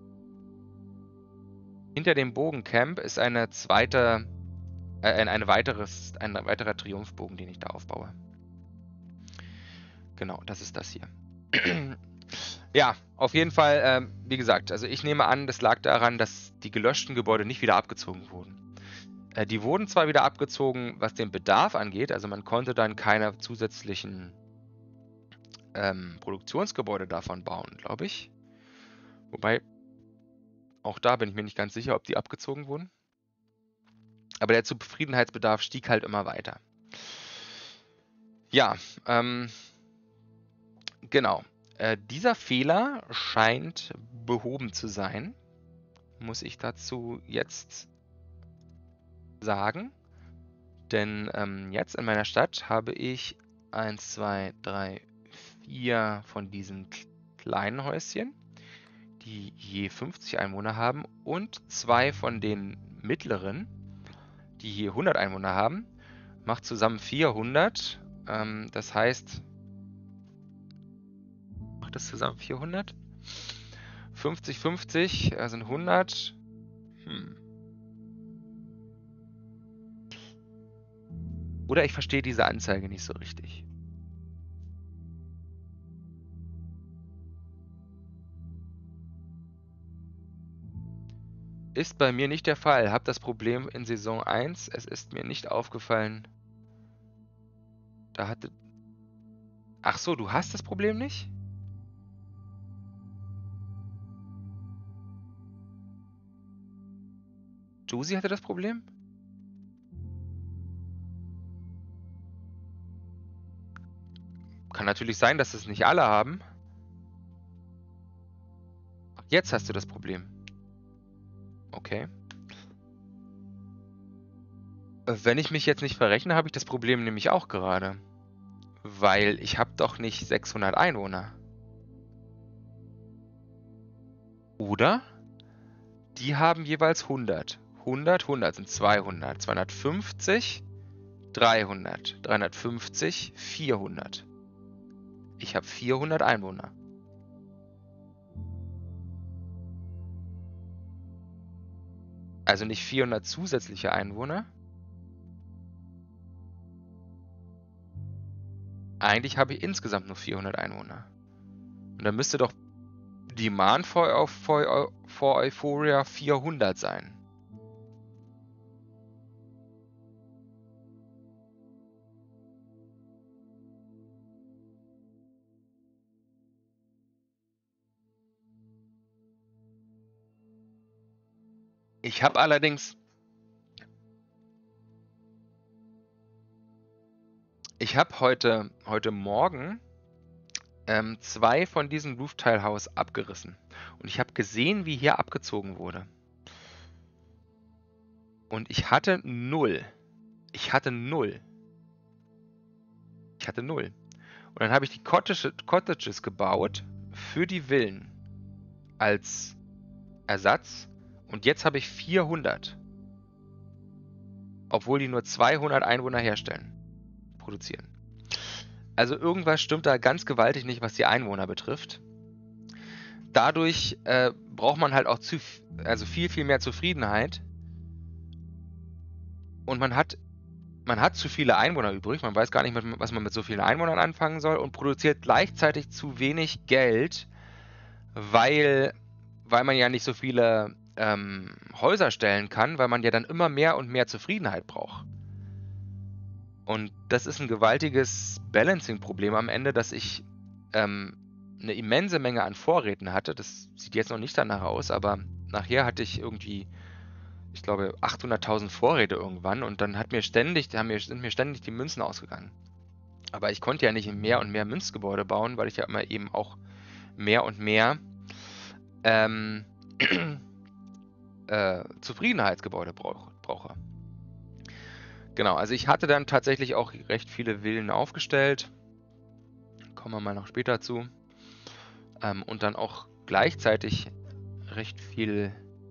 Hinter dem Bogencamp ist eine zweite, äh, ein, eine weiteres, ein weiterer Triumphbogen, den ich da aufbaue. Genau, das ist das hier. Ja, auf jeden Fall, ähm, wie gesagt, also ich nehme an, das lag daran, dass die gelöschten Gebäude nicht wieder abgezogen wurden. Äh, die wurden zwar wieder abgezogen, was den Bedarf angeht, also man konnte dann keine zusätzlichen ähm, Produktionsgebäude davon bauen, glaube ich. Wobei, auch da bin ich mir nicht ganz sicher, ob die abgezogen wurden. Aber der Zufriedenheitsbedarf stieg halt immer weiter. Ja, ähm, genau. Äh, dieser Fehler scheint behoben zu sein, muss ich dazu jetzt sagen. Denn ähm, jetzt in meiner Stadt habe ich eins, zwei, drei, vier von diesen kleinen Häuschen, die je fünfzig Einwohner haben, und zwei von den mittleren, die hier hundert Einwohner haben. Macht zusammen vierhundert. Ähm, das heißt, macht das zusammen vierhundert? fünfzig, fünfzig äh, sind hundert. Hm. Oder ich verstehe diese Anzeige nicht so richtig. Ist bei mir nicht der Fall. Hab das Problem in Saison eins. Es ist mir nicht aufgefallen. Da hatte... Ach so, du hast das Problem nicht? Josie hatte das Problem? Kann natürlich sein, dass es nicht alle haben. Ach, jetzt hast du das Problem. Okay. Wenn ich mich jetzt nicht verrechne, habe ich das Problem nämlich auch gerade. Weil ich habe doch nicht sechshundert Einwohner. Oder? Die haben jeweils hundert. hundert, hundert sind zweihundert. zweihundertfünfzig, dreihundert. dreihundertfünfzig, vierhundert. Ich habe vierhundert Einwohner. Also nicht vierhundert zusätzliche Einwohner. Eigentlich habe ich insgesamt nur vierhundert Einwohner. Und dann müsste doch Demand for, for, for Euphoria vierhundert sein. Ich habe allerdings... Ich habe heute, heute Morgen ähm, zwei von diesem Roof-Tile-Haus abgerissen. Und ich habe gesehen, wie hier abgezogen wurde. Und ich hatte null. Ich hatte null. Ich hatte null. Und dann habe ich die Cottage, Cottages gebaut für die Villen als Ersatz. Und jetzt habe ich vierhundert. Obwohl die nur zweihundert Einwohner herstellen. Produzieren. Also irgendwas stimmt da ganz gewaltig nicht, was die Einwohner betrifft. Dadurch äh, braucht man halt auch zu, also viel, viel mehr Zufriedenheit. Und man hat, man hat zu viele Einwohner übrig. Man weiß gar nicht, was man mit so vielen Einwohnern anfangen soll und produziert gleichzeitig zu wenig Geld, weil, weil man ja nicht so viele ähm, Häuser stellen kann, weil man ja dann immer mehr und mehr Zufriedenheit braucht. Und das ist ein gewaltiges Balancing-Problem am Ende, dass ich ähm, eine immense Menge an Vorräten hatte. Das sieht jetzt noch nicht danach aus, aber nachher hatte ich irgendwie, ich glaube, achthunderttausend Vorräte irgendwann und dann hat mir ständig, haben mir, sind mir ständig die Münzen ausgegangen. Aber ich konnte ja nicht mehr und mehr Münzgebäude bauen, weil ich ja immer eben auch mehr und mehr ähm, äh, Zufriedenheitsgebäude brauch, brauche. Genau, also ich hatte dann tatsächlich auch recht viele Villen aufgestellt. Kommen wir mal noch später zu. Ähm, und dann auch gleichzeitig recht viel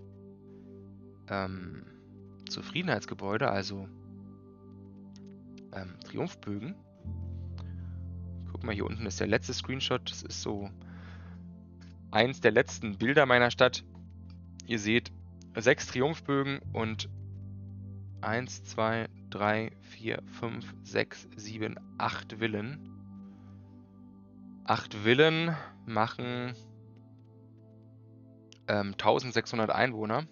ähm, Zufriedenheitsgebäude, also ähm, Triumphbögen. Guck mal, hier unten ist der letzte Screenshot. Das ist so eins der letzten Bilder meiner Stadt. Ihr seht sechs Triumphbögen und eins, zwei, drei, vier, fünf, sechs, sieben, acht Villen. acht Villen machen ähm, eintausendsechshundert Einwohner.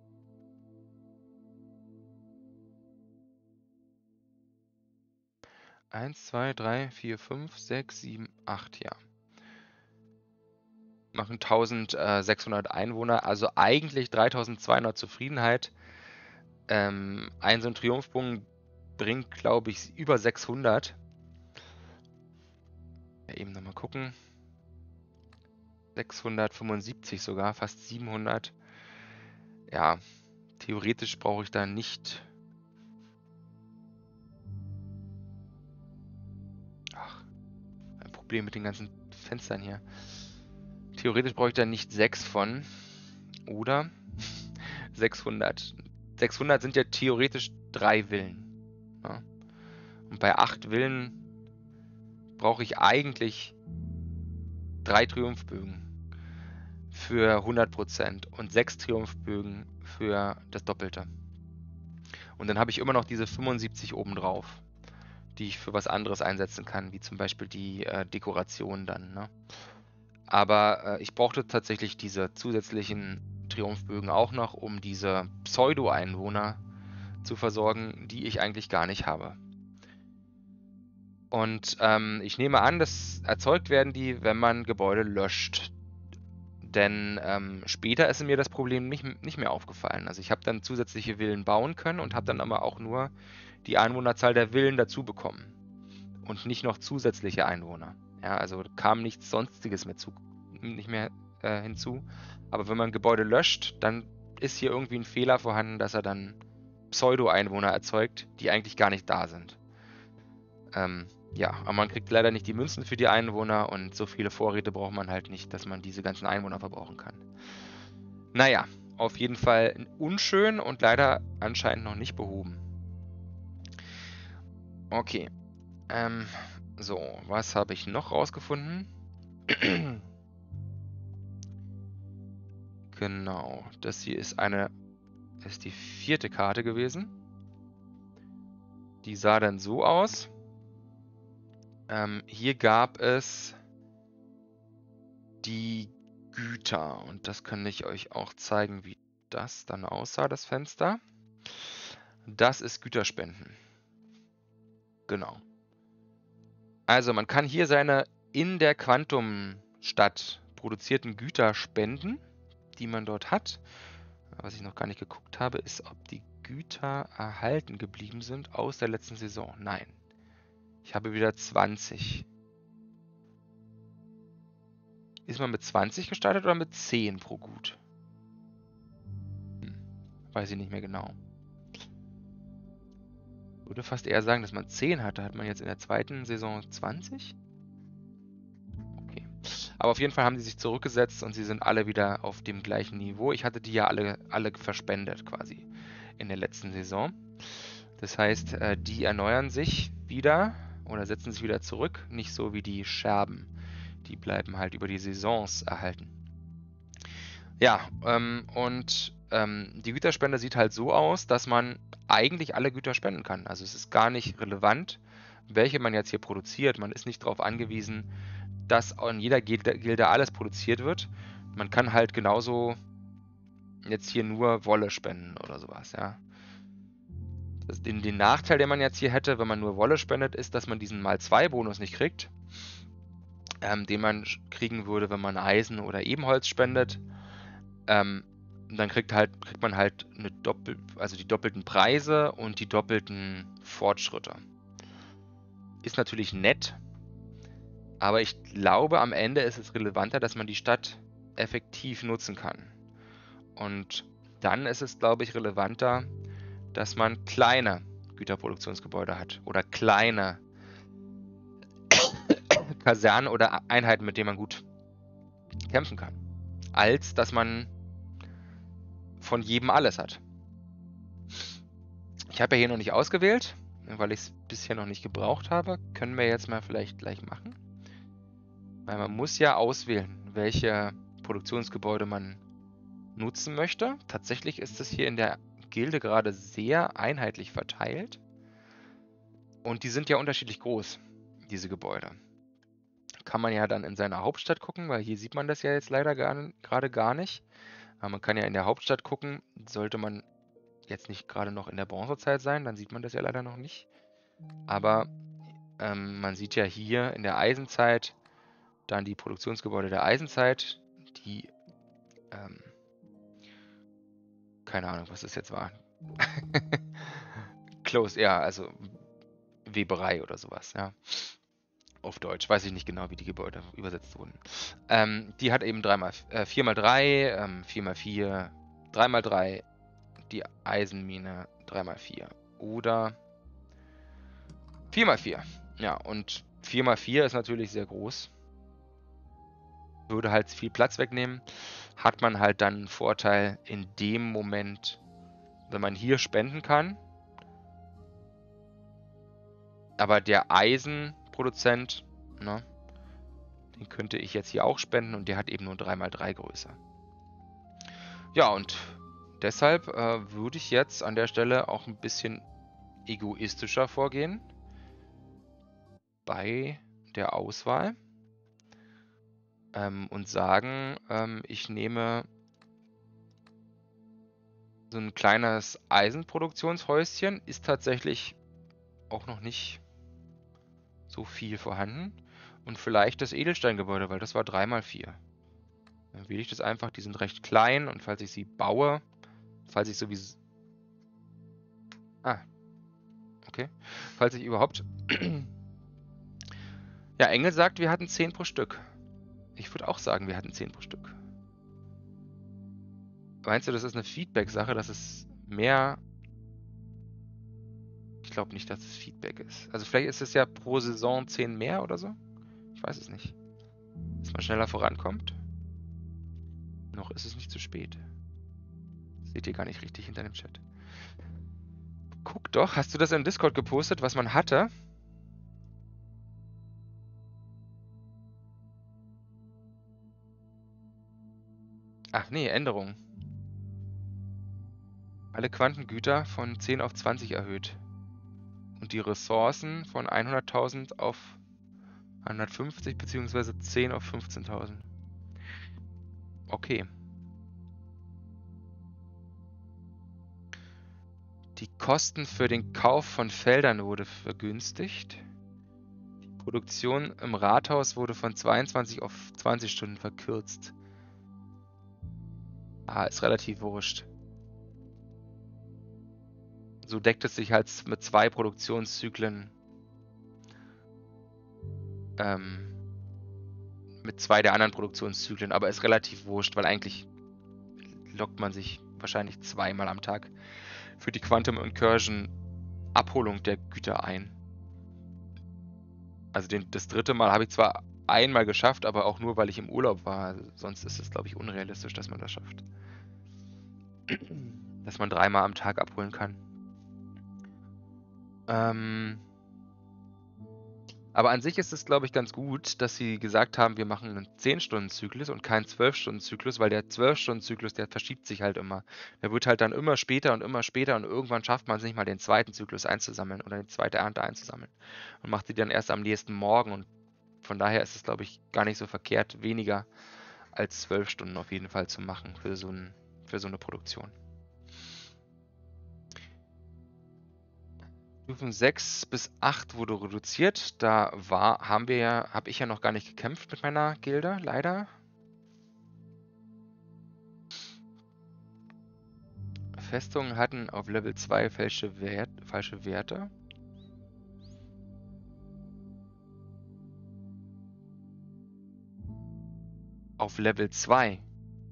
eins, zwei, drei, vier, fünf, sechs, sieben, acht, ja. Machen eintausendsechshundert Einwohner, also eigentlich dreitausendzweihundert Zufriedenheit. Ähm, ein so ein Triumphbogen bringt, glaube ich, über sechshundert. Ja, eben nochmal gucken. sechshundertfünfundsiebzig sogar, fast siebenhundert. Ja, theoretisch brauche ich da nicht... Ach, ein Problem mit den ganzen Fenstern hier. Theoretisch brauche ich da nicht sechs von. Oder sechshundert. sechshundert sind ja theoretisch drei Villen. Ja. Und bei acht Villen brauche ich eigentlich drei Triumphbögen für hundert Prozent und sechs Triumphbögen für das Doppelte. Und dann habe ich immer noch diese fünfundsiebzig obendrauf, die ich für was anderes einsetzen kann, wie zum Beispiel die äh, Dekoration dann. Ne? Aber äh, ich brauchte tatsächlich diese zusätzlichen Triumphbögen auch noch, um diese Pseudo-Einwohner zu versorgen, die ich eigentlich gar nicht habe. Und ähm, ich nehme an, dass erzeugt werden die, wenn man Gebäude löscht. Denn ähm, später ist mir das Problem nicht, nicht mehr aufgefallen. Also ich habe dann zusätzliche Villen bauen können und habe dann aber auch nur die Einwohnerzahl der Villen dazu bekommen. und nicht noch zusätzliche Einwohner. Ja, also kam nichts Sonstiges mehr zu, nicht mehr äh, hinzu. Aber wenn man ein Gebäude löscht, dann ist hier irgendwie ein Fehler vorhanden, dass er dann Pseudo-Einwohner erzeugt, die eigentlich gar nicht da sind. Ähm, ja, aber man kriegt leider nicht die Münzen für die Einwohner und so viele Vorräte braucht man halt nicht, dass man diese ganzen Einwohner verbrauchen kann. Naja, auf jeden Fall unschön und leider anscheinend noch nicht behoben. Okay. Ähm, so, was habe ich noch rausgefunden? Genau, das hier ist eine, ist die vierte Karte gewesen. Die sah dann so aus. Ähm, hier gab es die Güter und das kann ich euch auch zeigen, wie das dann aussah, das Fenster. Das ist Güterspenden. Genau. Also man kann hier seine in der Quantumstadt produzierten Güter spenden, die man dort hat. Was ich noch gar nicht geguckt habe, ist, ob die Güter erhalten geblieben sind aus der letzten Saison. Nein. Ich habe wieder zwanzig. Ist man mit zwanzig gestartet oder mit zehn pro Gut? Hm, weiß ich nicht mehr genau. Ich würde fast eher sagen, dass man zehn hatte. Hat man jetzt in der zweiten Saison zwanzig? Okay. Aber auf jeden Fall haben die sich zurückgesetzt und sie sind alle wieder auf dem gleichen Niveau. Ich hatte die ja alle, alle verspendet quasi in der letzten Saison. Das heißt, äh, die erneuern sich wieder oder setzen sich wieder zurück. Nicht so wie die Scherben. Die bleiben halt über die Saisons erhalten. Ja, ähm, und ähm, die Güterspende sieht halt so aus, dass man eigentlich alle Güter spenden kann. Also es ist gar nicht relevant, welche man jetzt hier produziert. Man ist nicht darauf angewiesen, dass in jeder Gilde, Gilde alles produziert wird. Man kann halt genauso jetzt hier nur Wolle spenden oder sowas, ja. Das, den, den Nachteil, den man jetzt hier hätte, wenn man nur Wolle spendet, ist, dass man diesen mal zwei Bonus nicht kriegt, ähm, den man kriegen würde, wenn man Eisen oder Ebenholz spendet. Ähm, dann kriegt, halt, kriegt man halt eine Doppel, also die doppelten Preise und die doppelten Fortschritte. Ist natürlich nett, aber ich glaube, am Ende ist es relevanter, dass man die Stadt effektiv nutzen kann. Und dann ist es, glaube ich, relevanter, dass man kleine Güterproduktionsgebäude hat oder kleine Kasernen oder Einheiten, mit denen man gut kämpfen kann, als dass man von jedem alles hat. Ich habe ja hier noch nicht ausgewählt, weil ich es bisher noch nicht gebraucht habe. Können wir jetzt mal vielleicht gleich machen. Weil man muss ja auswählen, welche Produktionsgebäude man nutzen möchte. Tatsächlich ist es hier in der Gilde gerade sehr einheitlich verteilt. Und die sind ja unterschiedlich groß, diese Gebäude. Kann man ja dann in seiner Hauptstadt gucken, weil hier sieht man das ja jetzt leider gar, gerade gar nicht. Aber man kann ja in der Hauptstadt gucken, sollte man jetzt nicht gerade noch in der Bronzezeit sein, dann sieht man das ja leider noch nicht. Aber ähm, man sieht ja hier in der Eisenzeit dann die Produktionsgebäude der Eisenzeit, die, ähm, keine Ahnung, was das jetzt war. Close, ja, also Weberei oder sowas, ja. Auf Deutsch, weiß ich nicht genau, wie die Gebäude übersetzt wurden. Ähm, die hat eben dreimal, äh, vier mal drei, ähm, vier mal vier, drei mal drei, die Eisenmine drei mal vier oder vier mal vier. Ja, und vier mal vier ist natürlich sehr groß. Würde halt viel Platz wegnehmen. Hat man halt dann einen Vorteil in dem Moment, wenn man hier spenden kann. Aber der Eisenproduzent, ne, den könnte ich jetzt hier auch spenden und der hat eben nur drei mal drei Größe. Ja, und deshalb äh, würde ich jetzt an der Stelle auch ein bisschen egoistischer vorgehen bei der Auswahl ähm, und sagen, ähm, ich nehme so ein kleines Eisenproduktionshäuschen, ist tatsächlich auch noch nicht so viel vorhanden. Und vielleicht das Edelsteingebäude, weil das war drei mal vier. Dann wähle ich das einfach, die sind recht klein und falls ich sie baue, falls ich sowieso... Ah, okay. Falls ich überhaupt Ja, Engel sagt, wir hatten zehn pro Stück. Ich würde auch sagen, wir hatten zehn pro Stück. Meinst du, das ist eine Feedback-Sache, dass es mehr... Ich glaube nicht, dass es Feedback ist. Also vielleicht ist es ja pro Saison zehn mehr oder so. Ich weiß es nicht. Dass man schneller vorankommt. Noch ist es nicht zu spät. Seht ihr gar nicht richtig hinter dem Chat. Guck doch, hast du das im Discord gepostet, was man hatte? Ach nee, Änderung. Alle Quantengüter von zehn auf zwanzig erhöht. Und die Ressourcen von hunderttausend auf hundertfünfzig bzw. zehn auf fünfzehntausend. Okay. Die Kosten für den Kauf von Feldern wurde vergünstigt. Die Produktion im Rathaus wurde von zweiundzwanzig auf zwanzig Stunden verkürzt. Ah, ist relativ wurscht. So deckt es sich halt mit zwei Produktionszyklen. Ähm, mit zwei der anderen Produktionszyklen, aber ist relativ wurscht, weil eigentlich lockt man sich wahrscheinlich zweimal am Tag für die Quantum Incursion Abholung der Güter ein. Also den, das dritte Mal habe ich zwar einmal geschafft, aber auch nur, weil ich im Urlaub war. Sonst ist es, glaube ich, unrealistisch, dass man das schafft. Dass man dreimal am Tag abholen kann. Ähm, aber an sich ist es, glaube ich, ganz gut, dass sie gesagt haben, wir machen einen zehn-Stunden-Zyklus und keinen zwölf-Stunden-Zyklus, weil der zwölf-Stunden-Zyklus, der verschiebt sich halt immer. Der wird halt dann immer später und immer später und irgendwann schafft man es nicht mal, den zweiten Zyklus einzusammeln oder die zweite Ernte einzusammeln. Und macht sie dann erst am nächsten Morgen und von daher ist es, glaube ich, gar nicht so verkehrt, weniger als zwölf Stunden auf jeden Fall zu machen für so, ein, für so eine Produktion. Stufen sechs bis acht wurde reduziert. Da war, haben wir ja, habe ich ja noch gar nicht gekämpft mit meiner Gilde, leider. Festungen hatten auf Level zwei falsche, Wert, falsche Werte. Auf Level zwei.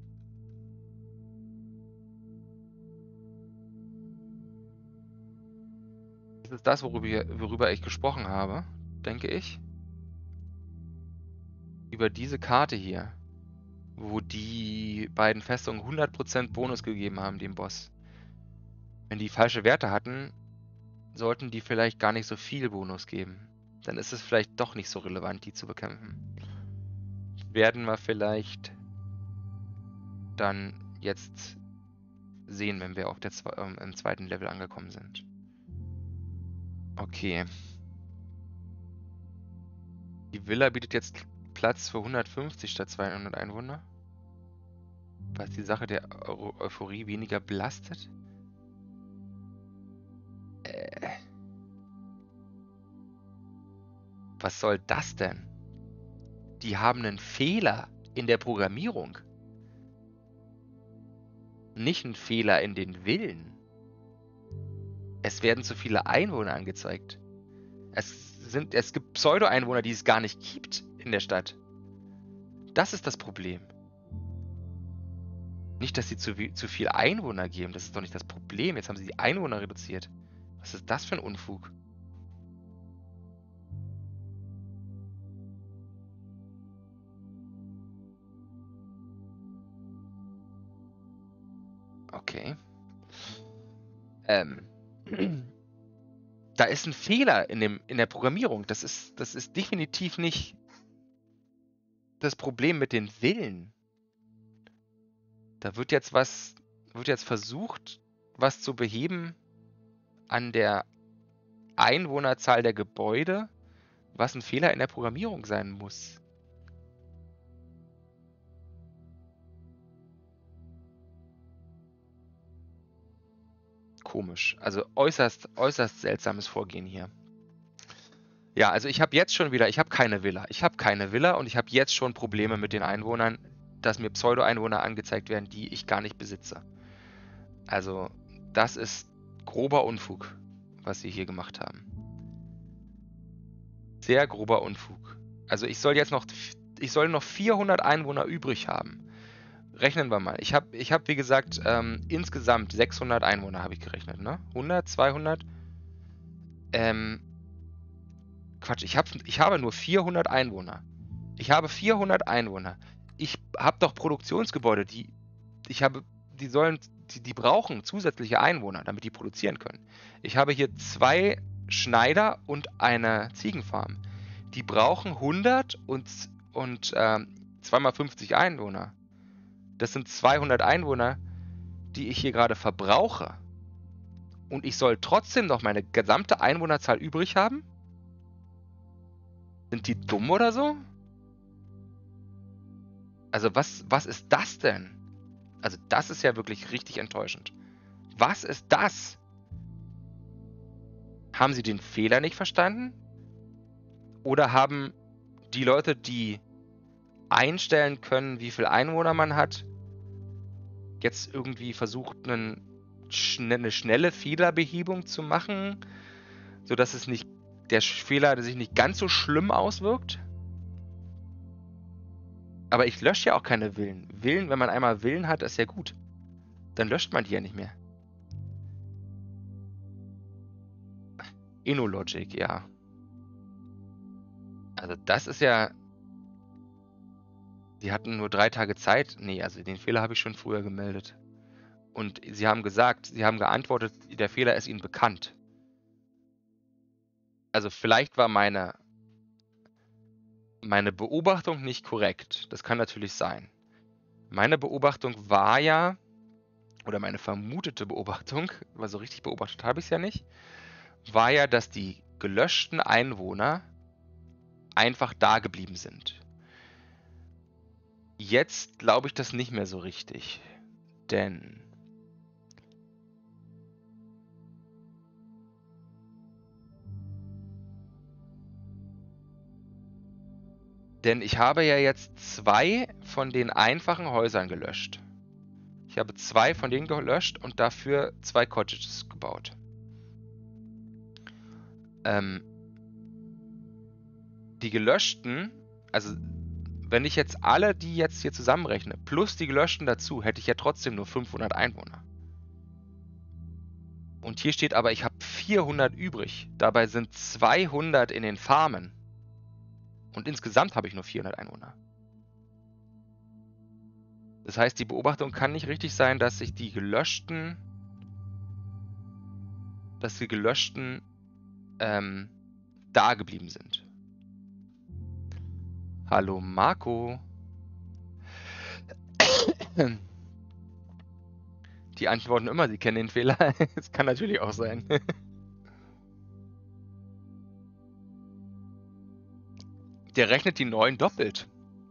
Das ist das, worüber, worüber ich gesprochen habe, denke ich. Über diese Karte hier, wo die beiden Festungen hundert Prozent Bonus gegeben haben, dem Boss. Wenn die falsche Werte hatten, sollten die vielleicht gar nicht so viel Bonus geben. Dann ist es vielleicht doch nicht so relevant, die zu bekämpfen. Werden wir vielleicht dann jetzt sehen, wenn wir auf der, ähm, im zweiten Level angekommen sind. Okay. Die Villa bietet jetzt Platz für hundertfünfzig statt zweihundert Einwohner. Was die Sache der Eu Euphorie weniger belastet. Äh. Was soll das denn? Die haben einen Fehler in der Programmierung. Nicht einen Fehler in den Villen. Es werden zu viele Einwohner angezeigt. Es, sind, es gibt Pseudo-Einwohner, die es gar nicht gibt in der Stadt. Das ist das Problem. Nicht, dass sie zu, zu viel Einwohner geben. Das ist doch nicht das Problem. Jetzt haben sie die Einwohner reduziert. Was ist das für ein Unfug? Okay. Ähm. Da ist ein Fehler in, dem, in der Programmierung. Das ist, das ist definitiv nicht das Problem mit den Villen. Da wird jetzt was, wird jetzt versucht, was zu beheben an der Einwohnerzahl der Gebäude, was ein Fehler in der Programmierung sein muss. Komisch. Also äußerst, äußerst seltsames Vorgehen hier. Ja, also ich habe jetzt schon wieder, ich habe keine Villa. Ich habe keine Villa und ich habe jetzt schon Probleme mit den Einwohnern, dass mir Pseudo-Einwohner angezeigt werden, die ich gar nicht besitze. Also das ist grober Unfug, was sie hier gemacht haben. Sehr grober Unfug. Also ich soll jetzt noch, ich soll noch vierhundert Einwohner übrig haben. Rechnen wir mal. Ich habe, ich hab, wie gesagt, ähm, insgesamt sechshundert Einwohner habe ich gerechnet, ne? hundert, zweihundert. Ähm, Quatsch, ich, hab, ich habe nur vierhundert Einwohner. Ich habe vierhundert Einwohner. Ich habe doch Produktionsgebäude, die, ich habe, die sollen, die, die brauchen zusätzliche Einwohner, damit die produzieren können. Ich habe hier zwei Schneider und eine Ziegenfarm. Die brauchen hundert und, und ähm, zwei mal fünfzig Einwohner. Das sind zweihundert Einwohner, die ich hier gerade verbrauche. Und ich soll trotzdem noch meine gesamte Einwohnerzahl übrig haben? Sind die dumm oder so? Also was, was ist das denn? Also das ist ja wirklich richtig enttäuschend. Was ist das? Haben sie den Fehler nicht verstanden? Oder haben die Leute, die einstellen können, wie viel Einwohner man hat, jetzt irgendwie versucht, einen, eine schnelle Fehlerbehebung zu machen, sodass es nicht, der Fehler sich nicht ganz so schlimm auswirkt? Aber ich lösche ja auch keine Villen. Villen, wenn man einmal Villen hat, ist ja gut. Dann löscht man die ja nicht mehr. InnoLogic, ja. Also das ist ja... Sie hatten nur drei Tage Zeit. Nee, also den Fehler habe ich schon früher gemeldet. Und sie haben gesagt, sie haben geantwortet, der Fehler ist ihnen bekannt. Also vielleicht war meine, meine Beobachtung nicht korrekt. Das kann natürlich sein. Meine Beobachtung war ja, oder meine vermutete Beobachtung, weil so richtig beobachtet habe ich es ja nicht, war ja, dass die gelöschten Einwohner einfach da geblieben sind. Jetzt glaube ich das nicht mehr so richtig, denn denn ich habe ja jetzt zwei von den einfachen Häusern gelöscht. Ich habe zwei von denen gelöscht und dafür zwei Cottages gebaut. Ähm, die gelöschten, also wenn ich jetzt alle die jetzt hier zusammenrechne, plus die gelöschten dazu, hätte ich ja trotzdem nur fünfhundert Einwohner. Und hier steht aber, ich habe vierhundert übrig. Dabei sind zweihundert in den Farmen. Und insgesamt habe ich nur vierhundert Einwohner. Das heißt, die Beobachtung kann nicht richtig sein, dass sich die gelöschten, dass die gelöschten ähm, da geblieben sind. Hallo Marco. Die antworten immer, sie kennen den Fehler. Das kann natürlich auch sein. Der rechnet die neun doppelt.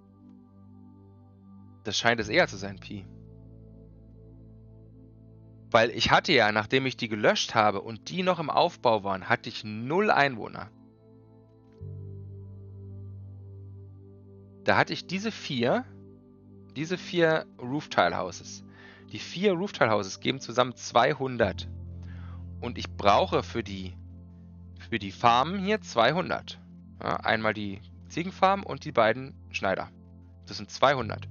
Das scheint es eher zu sein, Pi. Weil ich hatte ja, nachdem ich die gelöscht habe und die noch im Aufbau waren, hatte ich null Einwohner. Da hatte ich diese vier, diese vier Roof-Tile-Houses. Die vier Roof-Tile-Houses geben zusammen zweihundert. Und ich brauche für die, für die Farmen hier zweihundert. Ja, einmal die Ziegenfarm und die beiden Schneider. Das sind zweihundert.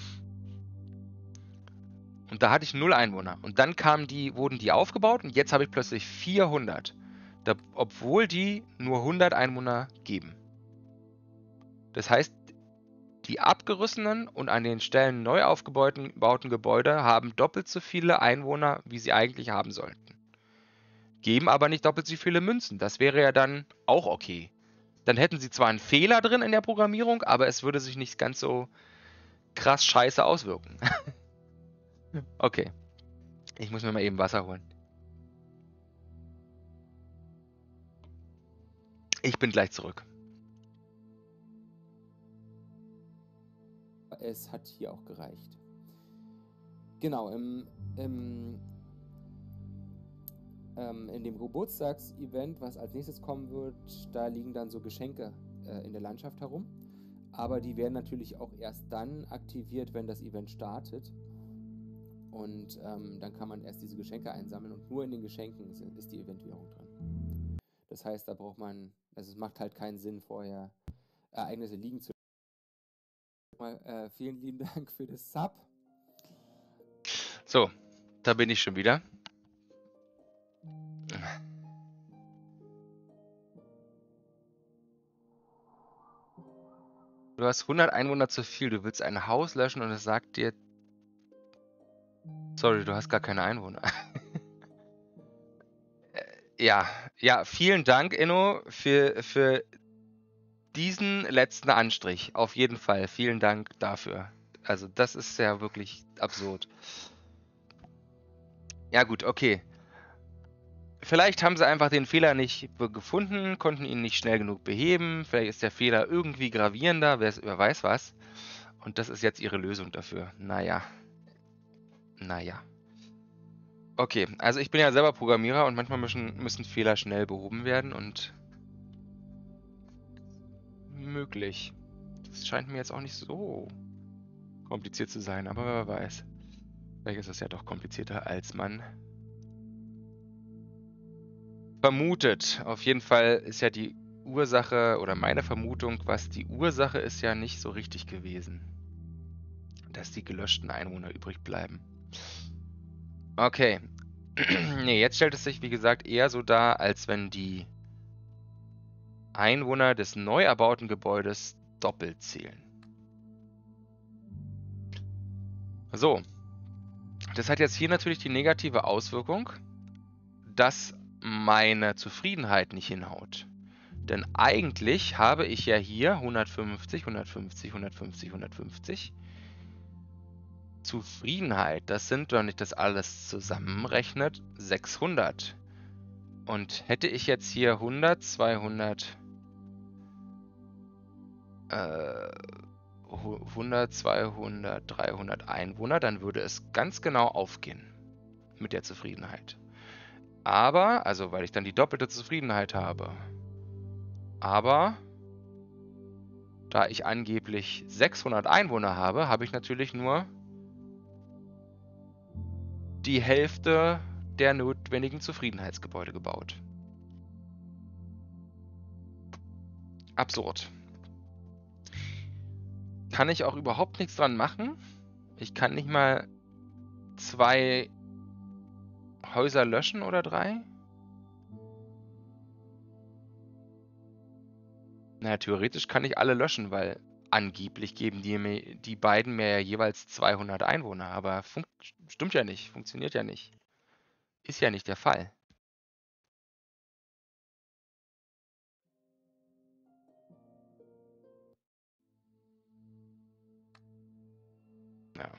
Und da hatte ich null Einwohner. Und dann kamen die, wurden die aufgebaut und jetzt habe ich plötzlich vierhundert. Da, obwohl die nur hundert Einwohner geben. Das heißt, die abgerissenen und an den Stellen neu aufgebauten bauten Gebäude haben doppelt so viele Einwohner, wie sie eigentlich haben sollten. Geben aber nicht doppelt so viele Münzen. Das wäre ja dann auch okay. Dann hätten sie zwar einen Fehler drin in der Programmierung, aber es würde sich nicht ganz so krass scheiße auswirken. Okay. Ich muss mir mal eben Wasser holen. Ich bin gleich zurück. Es hat hier auch gereicht. Genau, im, im, ähm, in dem Geburtstagsevent, was als nächstes kommen wird, da liegen dann so Geschenke äh, in der Landschaft herum. Aber die werden natürlich auch erst dann aktiviert, wenn das Event startet. Und ähm, dann kann man erst diese Geschenke einsammeln und nur in den Geschenken ist, ist die Eventwährung drin. Das heißt, da braucht man, also es macht halt keinen Sinn, vorher Ereignisse liegen zu. Mal, äh, vielen lieben Dank für das Sub. So, da bin ich schon wieder. Du hast hundert Einwohner zu viel. Du willst ein Haus löschen und es sagt dir... Sorry, du hast gar keine Einwohner. Ja, ja, vielen Dank, Inno, für, für diesen letzten Anstrich. Auf jeden Fall. Vielen Dank dafür. Also das ist ja wirklich absurd. Ja gut, okay. Vielleicht haben sie einfach den Fehler nicht gefunden, konnten ihn nicht schnell genug beheben. Vielleicht ist der Fehler irgendwie gravierender, wer, wer weiß was. Und das ist jetzt ihre Lösung dafür. Naja. Naja. Okay, also ich bin ja selber Programmierer und manchmal müssen, müssen Fehler schnell behoben werden und möglich. Das scheint mir jetzt auch nicht so kompliziert zu sein, aber wer weiß. Vielleicht ist es ja doch komplizierter, als man vermutet. Auf jeden Fall ist ja die Ursache oder meine Vermutung, was die Ursache ist, ja nicht so richtig gewesen. Dass die gelöschten Einwohner übrig bleiben. Okay. Nee, jetzt stellt es sich, wie gesagt, eher so dar, als wenn die Einwohner des neu erbauten Gebäudes doppelt zählen. So. Das hat jetzt hier natürlich die negative Auswirkung, dass meine Zufriedenheit nicht hinhaut. Denn eigentlich habe ich ja hier hundertfünfzig, hundertfünfzig, hundertfünfzig, hundertfünfzig. Zufriedenheit, das sind, wenn ich das alles zusammenrechnet, sechshundert. Und hätte ich jetzt hier hundert, zweihundert, äh, hundert, zweihundert, dreihundert Einwohner, dann würde es ganz genau aufgehen mit der Zufriedenheit. Aber, also weil ich dann die doppelte Zufriedenheit habe. Aber da ich angeblich sechshundert Einwohner habe, habe ich natürlich nur die Hälfte der notwendigen Zufriedenheitsgebäude gebaut. Absurd. Kann ich auch überhaupt nichts dran machen. Ich kann nicht mal zwei Häuser löschen oder drei. Naja, theoretisch kann ich alle löschen, weil angeblich geben die, mir, die beiden mir ja jeweils zweihundert Einwohner. Aber stimmt ja nicht, funktioniert ja nicht. Ist ja nicht der Fall. Ja.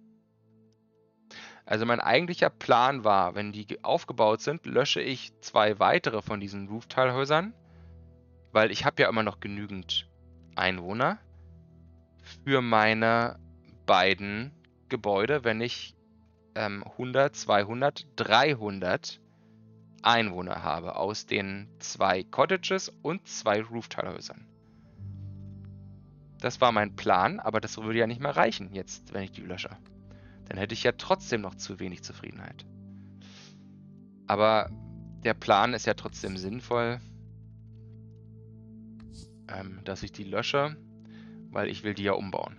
Also mein eigentlicher Plan war, wenn die aufgebaut sind, lösche ich zwei weitere von diesen Roof-Tile-Häusern, weil ich habe ja immer noch genügend Einwohner für meine beiden Gebäude, wenn ich ähm, hundert, zweihundert, dreihundert Einwohner habe aus den zwei Cottages und zwei Roof-Tile-Häusern. Das war mein Plan, aber das würde ja nicht mehr reichen jetzt, wenn ich die lösche. Dann hätte ich ja trotzdem noch zu wenig Zufriedenheit. Aber der Plan ist ja trotzdem sinnvoll, ähm, dass ich die lösche, weil ich will die ja umbauen.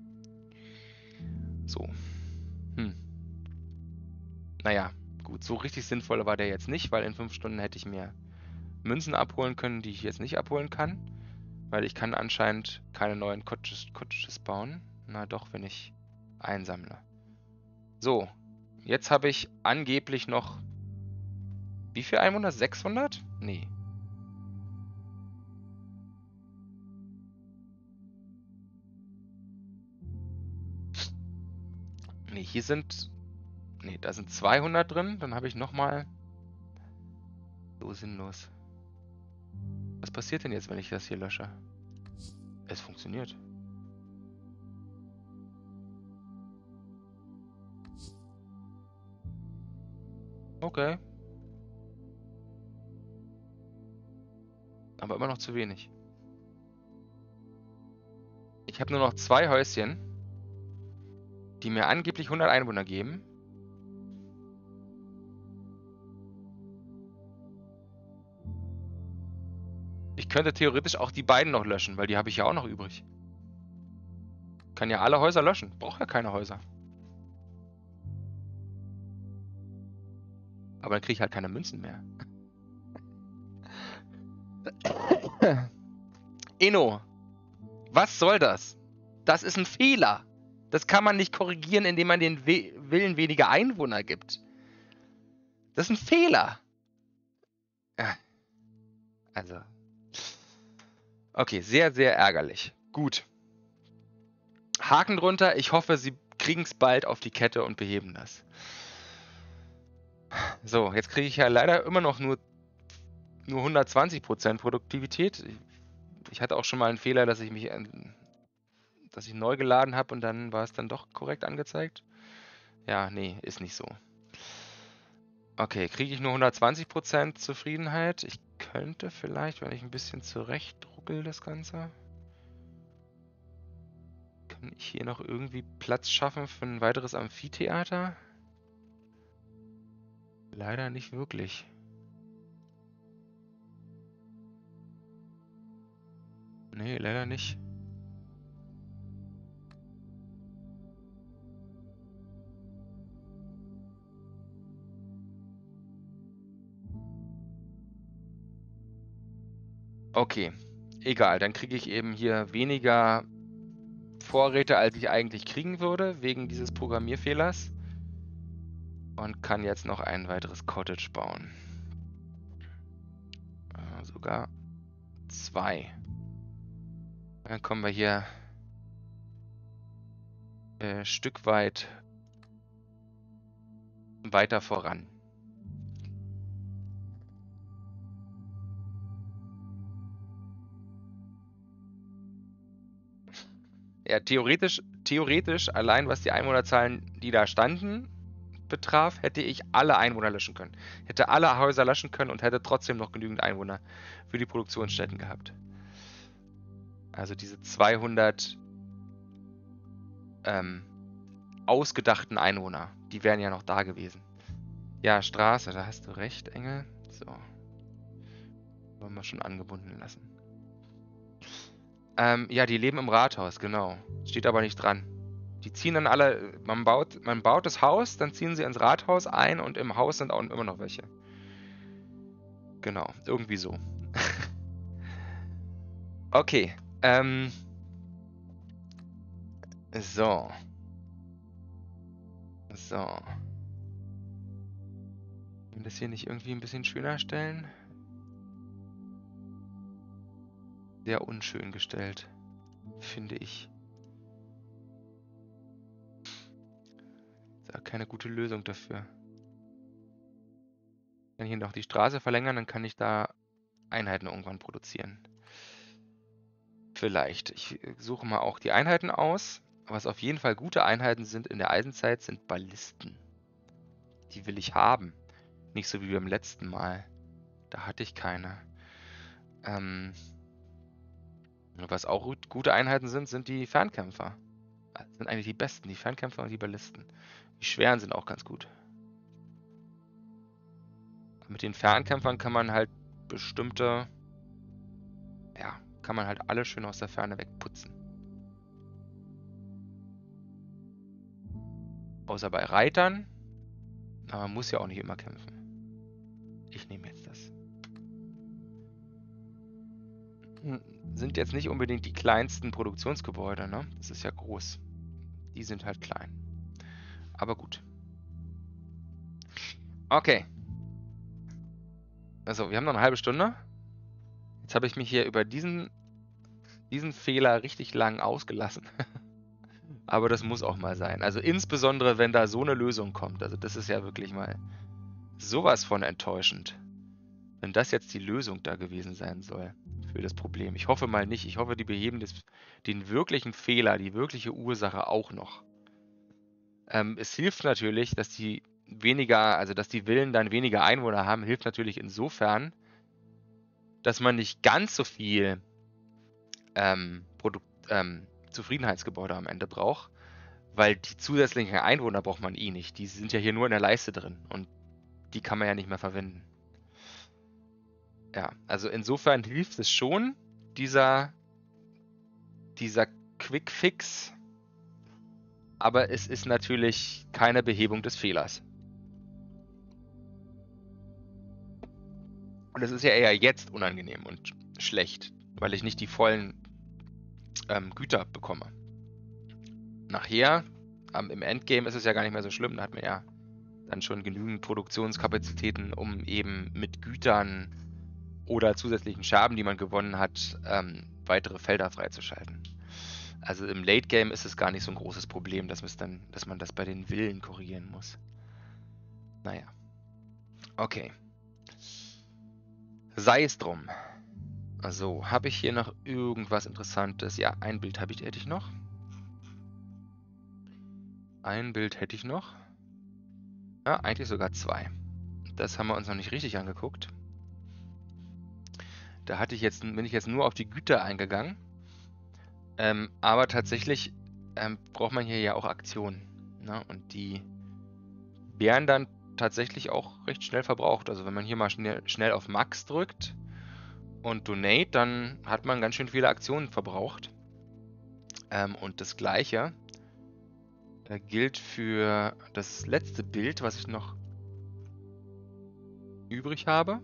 So. Hm. Naja, gut, so richtig sinnvoll war der jetzt nicht, weil in fünf Stunden hätte ich mir Münzen abholen können, die ich jetzt nicht abholen kann. Weil ich kann anscheinend keine neuen Cottages, Cottages bauen. Na doch, wenn ich einsammle. So, jetzt habe ich angeblich noch... Wie viel Einwohner? sechshundert? Nee. Nee, hier sind... Nee, da sind zweihundert drin. Dann habe ich nochmal... So sinnlos. Was passiert denn jetzt, wenn ich das hier lösche? Es funktioniert. Okay. Aber immer noch zu wenig. Ich habe nur noch zwei Häuschen, die mir angeblich hundert Einwohner geben. Ich könnte theoretisch auch die beiden noch löschen, weil die habe ich ja auch noch übrig. Kann ja alle Häuser löschen. Braucht ja keine Häuser. Aber dann kriege ich halt keine Münzen mehr. Inno, was soll das? Das ist ein Fehler. Das kann man nicht korrigieren, indem man den We Willen weniger Einwohner gibt. Das ist ein Fehler. Ja. Also. Okay, sehr, sehr ärgerlich. Gut. Haken drunter. Ich hoffe, Sie kriegen es bald auf die Kette und beheben das. So, jetzt kriege ich ja leider immer noch nur, nur hundertzwanzig Prozent Produktivität. Ich hatte auch schon mal einen Fehler, dass ich mich, dass ich neu geladen habe und dann war es dann doch korrekt angezeigt. Ja, nee, ist nicht so. Okay, kriege ich nur hundertzwanzig Prozent Zufriedenheit. Ich könnte vielleicht, wenn ich ein bisschen zurechtruckel das Ganze, kann ich hier noch irgendwie Platz schaffen für ein weiteres Amphitheater? Leider nicht wirklich. Nee, leider nicht. Okay, egal. Dann kriege ich eben hier weniger Vorräte, als ich eigentlich kriegen würde, wegen dieses Programmierfehlers. Und kann jetzt noch ein weiteres Cottage bauen. Äh, sogar zwei. Dann kommen wir hier äh, Stück weit weiter voran. Ja, theoretisch, theoretisch, allein was die Einwohnerzahlen, die da standen, betraf, hätte ich alle Einwohner löschen können. Hätte alle Häuser löschen können und hätte trotzdem noch genügend Einwohner für die Produktionsstätten gehabt. Also diese zweihundert ähm, ausgedachten Einwohner, die wären ja noch da gewesen. Ja, Straße, da hast du recht, Engel. So. Wollen wir schon angebunden lassen. Ähm, ja, die leben im Rathaus, genau. Steht aber nicht dran. Die ziehen dann alle, man baut, man baut das Haus, dann ziehen sie ins Rathaus ein und im Haus sind auch immer noch welche. Genau, irgendwie so. Okay, ähm. So. So. Und das hier nicht irgendwie ein bisschen schöner stellen? Sehr unschön gestellt, finde ich. Ist ja keine gute Lösung dafür. Ich kann hier noch die Straße verlängern, dann kann ich da Einheiten irgendwann produzieren. Vielleicht. Ich suche mal auch die Einheiten aus. Was auf jeden Fall gute Einheiten sind in der Eisenzeit, sind Ballisten. Die will ich haben. Nicht so wie beim letzten Mal. Da hatte ich keine. Ähm, was auch gute Einheiten sind, sind die Fernkämpfer. Das sind eigentlich die besten, die Fernkämpfer und die Ballisten. Die schweren sind auch ganz gut. Mit den Fernkämpfern kann man halt bestimmte, ja, kann man halt alle schön aus der Ferne wegputzen. Außer bei Reitern. Aber man muss ja auch nicht immer kämpfen. Ich nehme jetzt das. Sind jetzt nicht unbedingt die kleinsten Produktionsgebäude, ne? Das ist ja groß. Die sind halt klein. Aber gut. Okay. Also, wir haben noch eine halbe Stunde. Jetzt habe ich mich hier über diesen, diesen Fehler richtig lang ausgelassen. Aber das muss auch mal sein. Also insbesondere, wenn da so eine Lösung kommt. Also das ist ja wirklich mal sowas von enttäuschend. Wenn das jetzt die Lösung da gewesen sein soll für das Problem. Ich hoffe mal nicht. Ich hoffe, die beheben das, den wirklichen Fehler, die wirkliche Ursache auch noch. Ähm, es hilft natürlich, dass die weniger, also dass die Villen dann weniger Einwohner haben, hilft natürlich insofern, dass man nicht ganz so viel ähm, Produkt, ähm, Zufriedenheitsgebäude am Ende braucht, weil die zusätzlichen Einwohner braucht man eh nicht. Die sind ja hier nur in der Leiste drin und die kann man ja nicht mehr verwenden. Ja, also insofern hilft es schon, dieser, dieser Quick Fix, aber es ist natürlich keine Behebung des Fehlers. Und es ist ja eher jetzt unangenehm und schlecht, weil ich nicht die vollen ähm, Güter bekomme. Nachher, ähm, im Endgame ist es ja gar nicht mehr so schlimm, da hat man ja dann schon genügend Produktionskapazitäten, um eben mit Gütern oder zusätzlichen Scherben, die man gewonnen hat, ähm, weitere Felder freizuschalten. Also im Late Game ist es gar nicht so ein großes Problem, dass, dann, dass man das bei den Villen korrigieren muss. Naja. Okay. Sei es drum. So, habe ich hier noch irgendwas Interessantes? Ja, ein Bild habe ich, hätte ich noch. Ein Bild hätte ich noch. Ja, eigentlich sogar zwei. Das haben wir uns noch nicht richtig angeguckt. Da hatte ich jetzt, bin ich jetzt nur auf die Güter eingegangen. Ähm, aber tatsächlich ähm, braucht man hier ja auch Aktionen. Ne? Und die werden dann tatsächlich auch recht schnell verbraucht. Also wenn man hier mal schnell, schnell auf Max drückt und Donate, dann hat man ganz schön viele Aktionen verbraucht. Ähm, und das Gleiche äh, gilt für das letzte Bild, was ich noch übrig habe.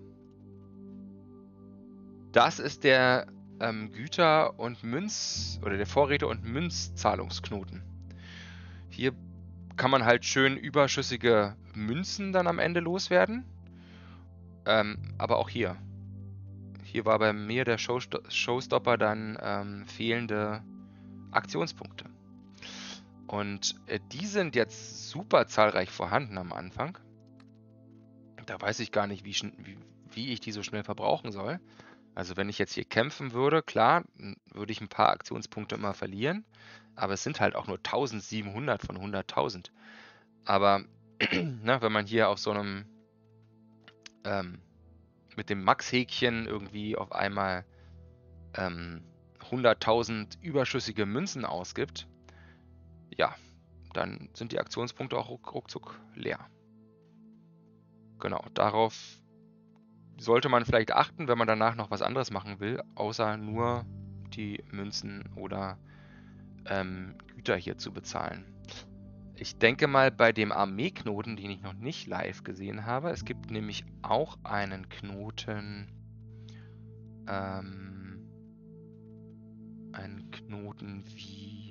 Das ist der ähm, Güter- und Münz- oder der Vorräte- und Münzzahlungsknoten. Hier kann man halt schön überschüssige Münzen dann am Ende loswerden. Ähm, aber auch hier. Hier war bei mir der Showsto Showstopper dann ähm, fehlende Aktionspunkte. Und äh, die sind jetzt super zahlreich vorhanden am Anfang. Da weiß ich gar nicht, wie, wie, wie ich die so schnell verbrauchen soll. Also wenn ich jetzt hier kämpfen würde, klar, würde ich ein paar Aktionspunkte immer verlieren. Aber es sind halt auch nur eintausendsiebenhundert von hunderttausend. Aber na, wenn man hier auf so einem ähm, mit dem Max-Häkchen irgendwie auf einmal ähm, hunderttausend überschüssige Münzen ausgibt, ja, dann sind die Aktionspunkte auch ruck, ruckzuck leer. Genau, darauf sollte man vielleicht achten, wenn man danach noch was anderes machen will, außer nur die Münzen oder ähm, Güter hier zu bezahlen. Ich denke mal, bei dem Armeeknoten, den ich noch nicht live gesehen habe, es gibt nämlich auch einen Knoten, ähm, einen Knoten wie,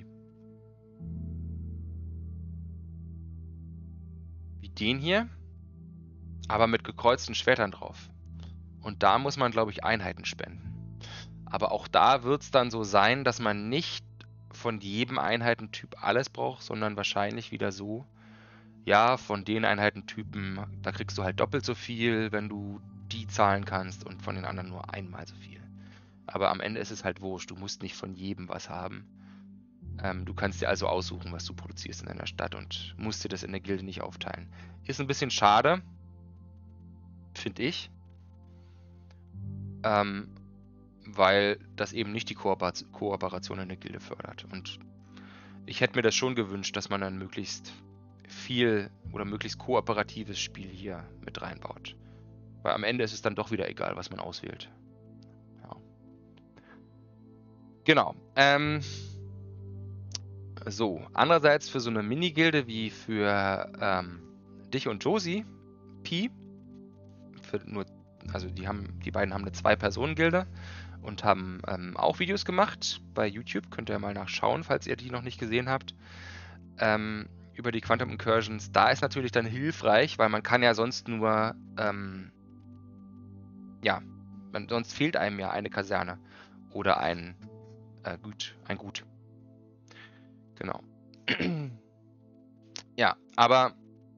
wie den hier, aber mit gekreuzten Schwertern drauf. Und da muss man, glaube ich, Einheiten spenden. Aber auch da wird es dann so sein, dass man nicht von jedem Einheitentyp alles braucht, sondern wahrscheinlich wieder so, ja, von den Einheitentypen, da kriegst du halt doppelt so viel, wenn du die zahlen kannst und von den anderen nur einmal so viel. Aber am Ende ist es halt wurscht, du musst nicht von jedem was haben. Ähm, du kannst dir also aussuchen, was du produzierst in deiner Stadt und musst dir das in der Gilde nicht aufteilen. Ist ein bisschen schade, finde ich, ähm, weil das eben nicht die Kooper- Kooperation in der Gilde fördert. Und ich hätte mir das schon gewünscht, dass man dann möglichst viel oder möglichst kooperatives Spiel hier mit reinbaut. Weil am Ende ist es dann doch wieder egal, was man auswählt. Ja. Genau. Ähm, so, andererseits für so eine Minigilde wie für ähm, dich und Josie, Pi, für nur, also die haben, die beiden haben eine Zwei-Personen-Gilde und haben ähm, auch Videos gemacht bei YouTube. Könnt ihr mal nachschauen, falls ihr die noch nicht gesehen habt. Ähm, über die Quantum Incursions. Da ist natürlich dann hilfreich, weil man kann ja sonst nur, ähm, ja, man, sonst fehlt einem ja eine Kaserne oder ein äh, Gut, ein Gut. Genau. Ja, aber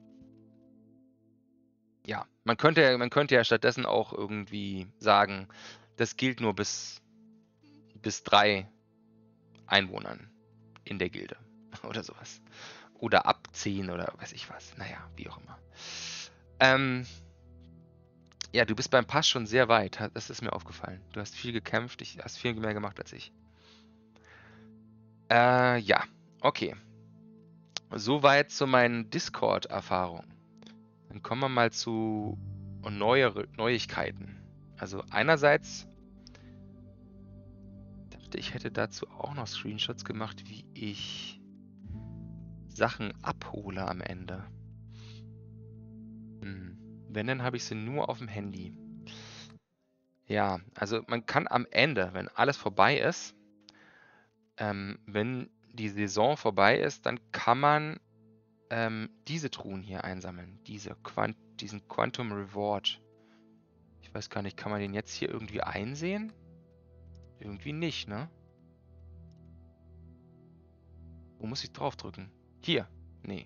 ja, man könnte, man könnte ja stattdessen auch irgendwie sagen, das gilt nur bis, bis drei Einwohnern in der Gilde oder sowas. Oder ab zehn oder weiß ich was. Naja, wie auch immer. Ähm, ja, du bist beim Pass schon sehr weit. Das ist mir aufgefallen. Du hast viel gekämpft, ich hast viel mehr gemacht als ich. Äh, ja, okay. Soweit zu meinen Discord-Erfahrungen. Dann kommen wir mal zu neuere Neuigkeiten. Also einerseits dachte ich, hätte dazu auch noch Screenshots gemacht, wie ich Sachen abhole am Ende. Hm. Wenn, dann habe ich sie nur auf dem Handy. Ja, also man kann am Ende, wenn alles vorbei ist, ähm, wenn die Saison vorbei ist, dann kann man ähm, diese Truhen hier einsammeln. Diese Quant diesen Quantum Reward. Ich weiß gar nicht, kann man den jetzt hier irgendwie einsehen? Irgendwie nicht, ne? Wo muss ich draufdrücken? Hier. Nee.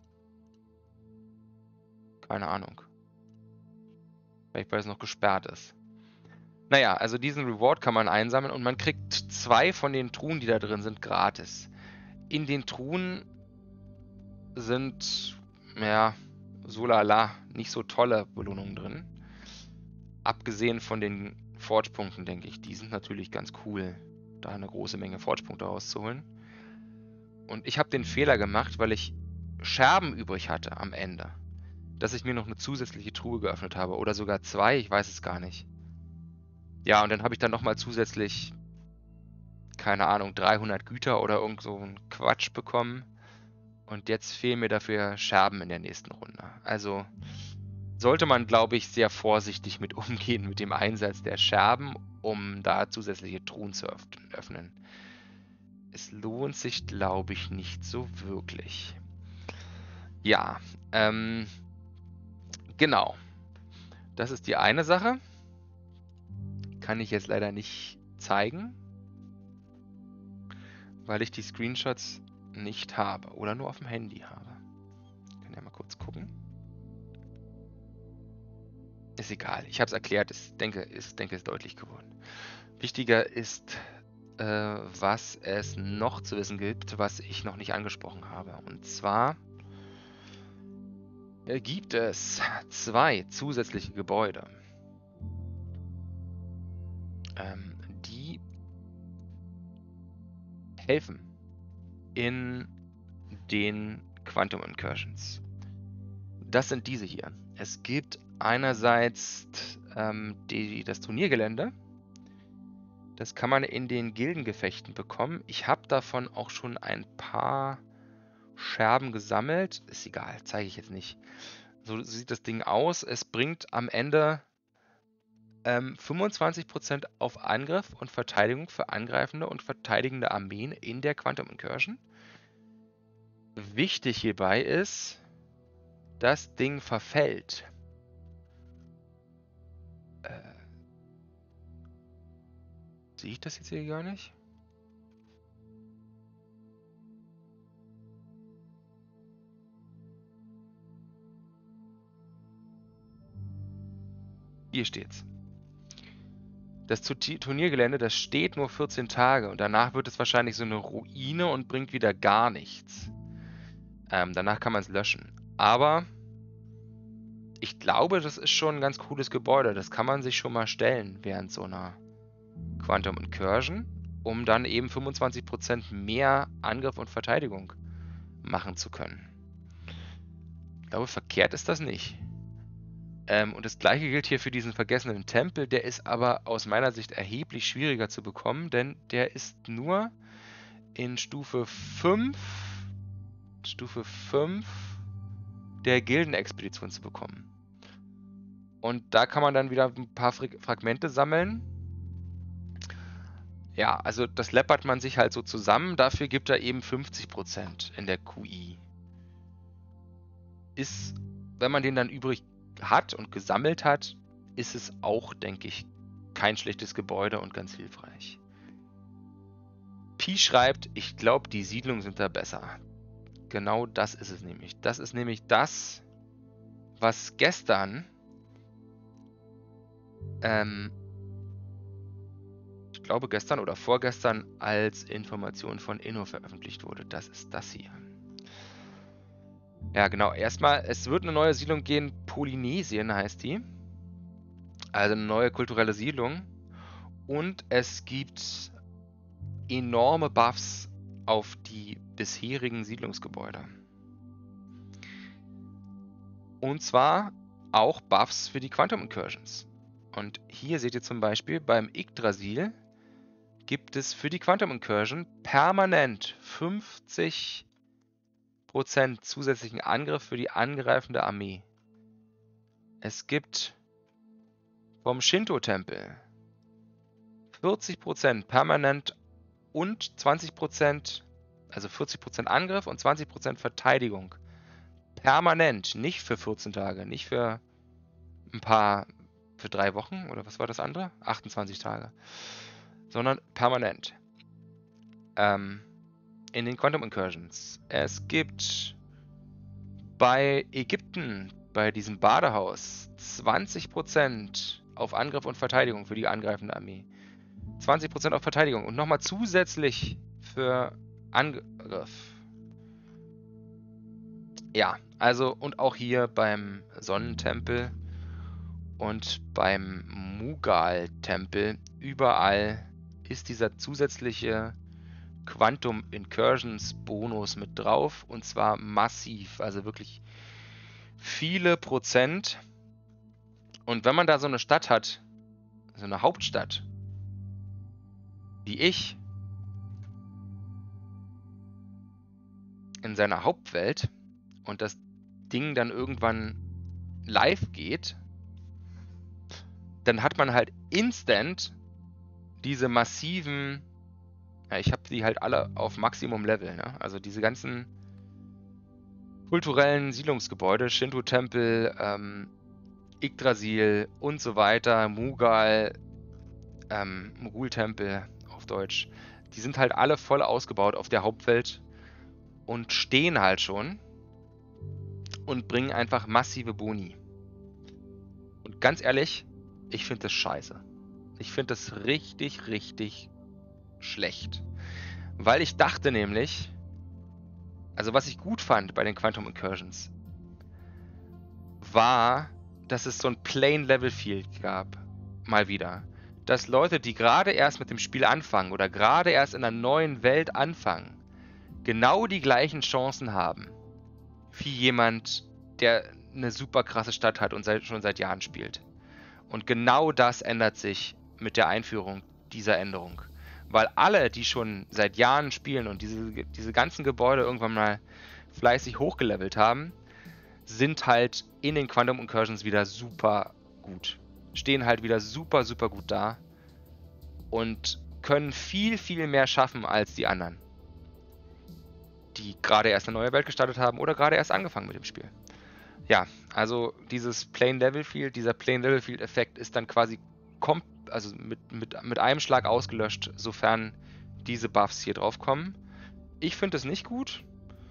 Keine Ahnung. Vielleicht, weil es noch gesperrt ist. Naja, also diesen Reward kann man einsammeln und man kriegt zwei von den Truhen, die da drin sind, gratis. In den Truhen sind, ja, so lala, nicht so tolle Belohnungen drin. Abgesehen von den Forge-Punkten, denke ich. Die sind natürlich ganz cool, da eine große Menge Forge-Punkte rauszuholen. Und ich habe den Fehler gemacht, weil ich Scherben übrig hatte am Ende, dass ich mir noch eine zusätzliche Truhe geöffnet habe. Oder sogar zwei, ich weiß es gar nicht. Ja, und dann habe ich dann nochmal zusätzlich, keine Ahnung, dreihundert Güter oder irgend so einen Quatsch bekommen. Und jetzt fehlen mir dafür Scherben in der nächsten Runde. Also sollte man, glaube ich, sehr vorsichtig mit umgehen mit dem Einsatz der Scherben, um da zusätzliche Truhen zu öffnen. Es lohnt sich, glaube ich, nicht so wirklich. Ja, ähm, genau. Das ist die eine Sache. Kann ich jetzt leider nicht zeigen, weil ich die Screenshots nicht habe oder nur auf dem Handy habe. Ich kann ja mal kurz gucken. Ist egal, ich habe es erklärt, ich denke, ich denke, es ist deutlich geworden. Wichtiger ist, äh, was es noch zu wissen gibt, was ich noch nicht angesprochen habe. Und zwar äh, gibt es zwei zusätzliche Gebäude, ähm, die helfen in den Quantum Incursions. Das sind diese hier. Es gibt einerseits ähm, die, das Turniergelände. Das kann man in den Gildengefechten bekommen. Ich habe davon auch schon ein paar Scherben gesammelt. Ist egal, zeige ich jetzt nicht. So sieht das Ding aus. Es bringt am Ende ähm, fünfundzwanzig Prozent auf Angriff und Verteidigung für angreifende und verteidigende Armeen in der Quantum Incursion. Wichtig hierbei ist, das Ding verfällt. Äh, sehe ich das jetzt hier gar nicht? Hier steht's. Das Turniergelände, das steht nur vierzehn Tage und danach wird es wahrscheinlich so eine Ruine und bringt wieder gar nichts. Ähm, danach kann man es löschen. Aber ich glaube, das ist schon ein ganz cooles Gebäude. Das kann man sich schon mal stellen während so einer Quantum Incursion, um dann eben fünfundzwanzig Prozent mehr Angriff und Verteidigung machen zu können. Ich glaube, verkehrt ist das nicht. Ähm, und das gleiche gilt hier für diesen vergessenen Tempel. Der ist aber aus meiner Sicht erheblich schwieriger zu bekommen, denn der ist nur in Stufe fünf, Stufe fünf der Gildenexpedition zu bekommen. Und da kann man dann wieder ein paar Fragmente sammeln. Ja, also das läppert man sich halt so zusammen. Dafür gibt er eben fünfzig Prozent in der Q I. Ist, wenn man den dann übrig hat und gesammelt hat, ist es auch, denke ich, kein schlechtes Gebäude und ganz hilfreich. Pi schreibt, ich glaube, die Siedlungen sind da besser. Genau das ist es nämlich. Das ist nämlich das, was gestern ähm, ich glaube gestern oder vorgestern als Information von Inno veröffentlicht wurde. Das ist das hier. Ja, genau. Erstmal, es wird eine neue Siedlung gehen. Polynesien heißt die. Also eine neue kulturelle Siedlung. Und es gibt enorme Buffs auf die bisherigen Siedlungsgebäude. Und zwar auch Buffs für die Quantum Incursions. Und hier seht ihr zum Beispiel beim Yggdrasil gibt es für die Quantum Incursion permanent fünfzig Prozent zusätzlichen Angriff für die angreifende Armee. Es gibt vom Shinto-Tempel vierzig Prozent permanent und zwanzig Prozent, also vierzig Prozent Angriff und zwanzig Prozent Verteidigung. Permanent, nicht für vierzehn Tage, nicht für ein paar, für drei Wochen, oder was war das andere? achtundzwanzig Tage. Sondern permanent. Ähm, in den Quantum Incursions. Es gibt bei Ägypten, bei diesem Badehaus, zwanzig Prozent auf Angriff und Verteidigung für die angreifende Armee. zwanzig Prozent auf Verteidigung und nochmal zusätzlich für Angriff. Ja, also und auch hier beim Sonnentempel und beim Mughal-Tempel, überall ist dieser zusätzliche Quantum Incursions Bonus mit drauf und zwar massiv, also wirklich viele Prozent. Und wenn man da so eine Stadt hat, so eine Hauptstadt, wie ich, in seiner Hauptwelt und das Ding dann irgendwann live geht, dann hat man halt instant diese massiven, ja, ich habe die halt alle auf Maximum Level, ne? Also diese ganzen kulturellen Siedlungsgebäude, Shinto-Tempel, ähm, Yggdrasil und so weiter, Mughal, ähm, Mughul-Tempel auf Deutsch, die sind halt alle voll ausgebaut auf der Hauptwelt und stehen halt schon und bringen einfach massive Boni. Und ganz ehrlich, ich finde das scheiße. Ich finde das richtig, richtig schlecht. Weil ich dachte nämlich, also was ich gut fand bei den Quantum Incursions, war, dass es so ein Plain Level Field gab. Mal wieder. Dass Leute, die gerade erst mit dem Spiel anfangen oder gerade erst in einer neuen Welt anfangen, genau die gleichen Chancen haben wie jemand, der eine super krasse Stadt hat und seit, schon seit Jahren spielt. Und genau das ändert sich mit der Einführung dieser Änderung. Weil alle, die schon seit Jahren spielen und diese, diese ganzen Gebäude irgendwann mal fleißig hochgelevelt haben, sind halt in den Quantum Incursions wieder super gut. Stehen halt wieder super, super gut da und können viel, viel mehr schaffen als die anderen, die gerade erst eine neue Welt gestartet haben oder gerade erst angefangen mit dem Spiel. Ja, also dieses Plain Level Field, dieser Plain Level Field Effekt ist dann quasi kom also mit, mit, mit einem Schlag ausgelöscht, sofern diese Buffs hier drauf kommen. Ich finde es nicht gut.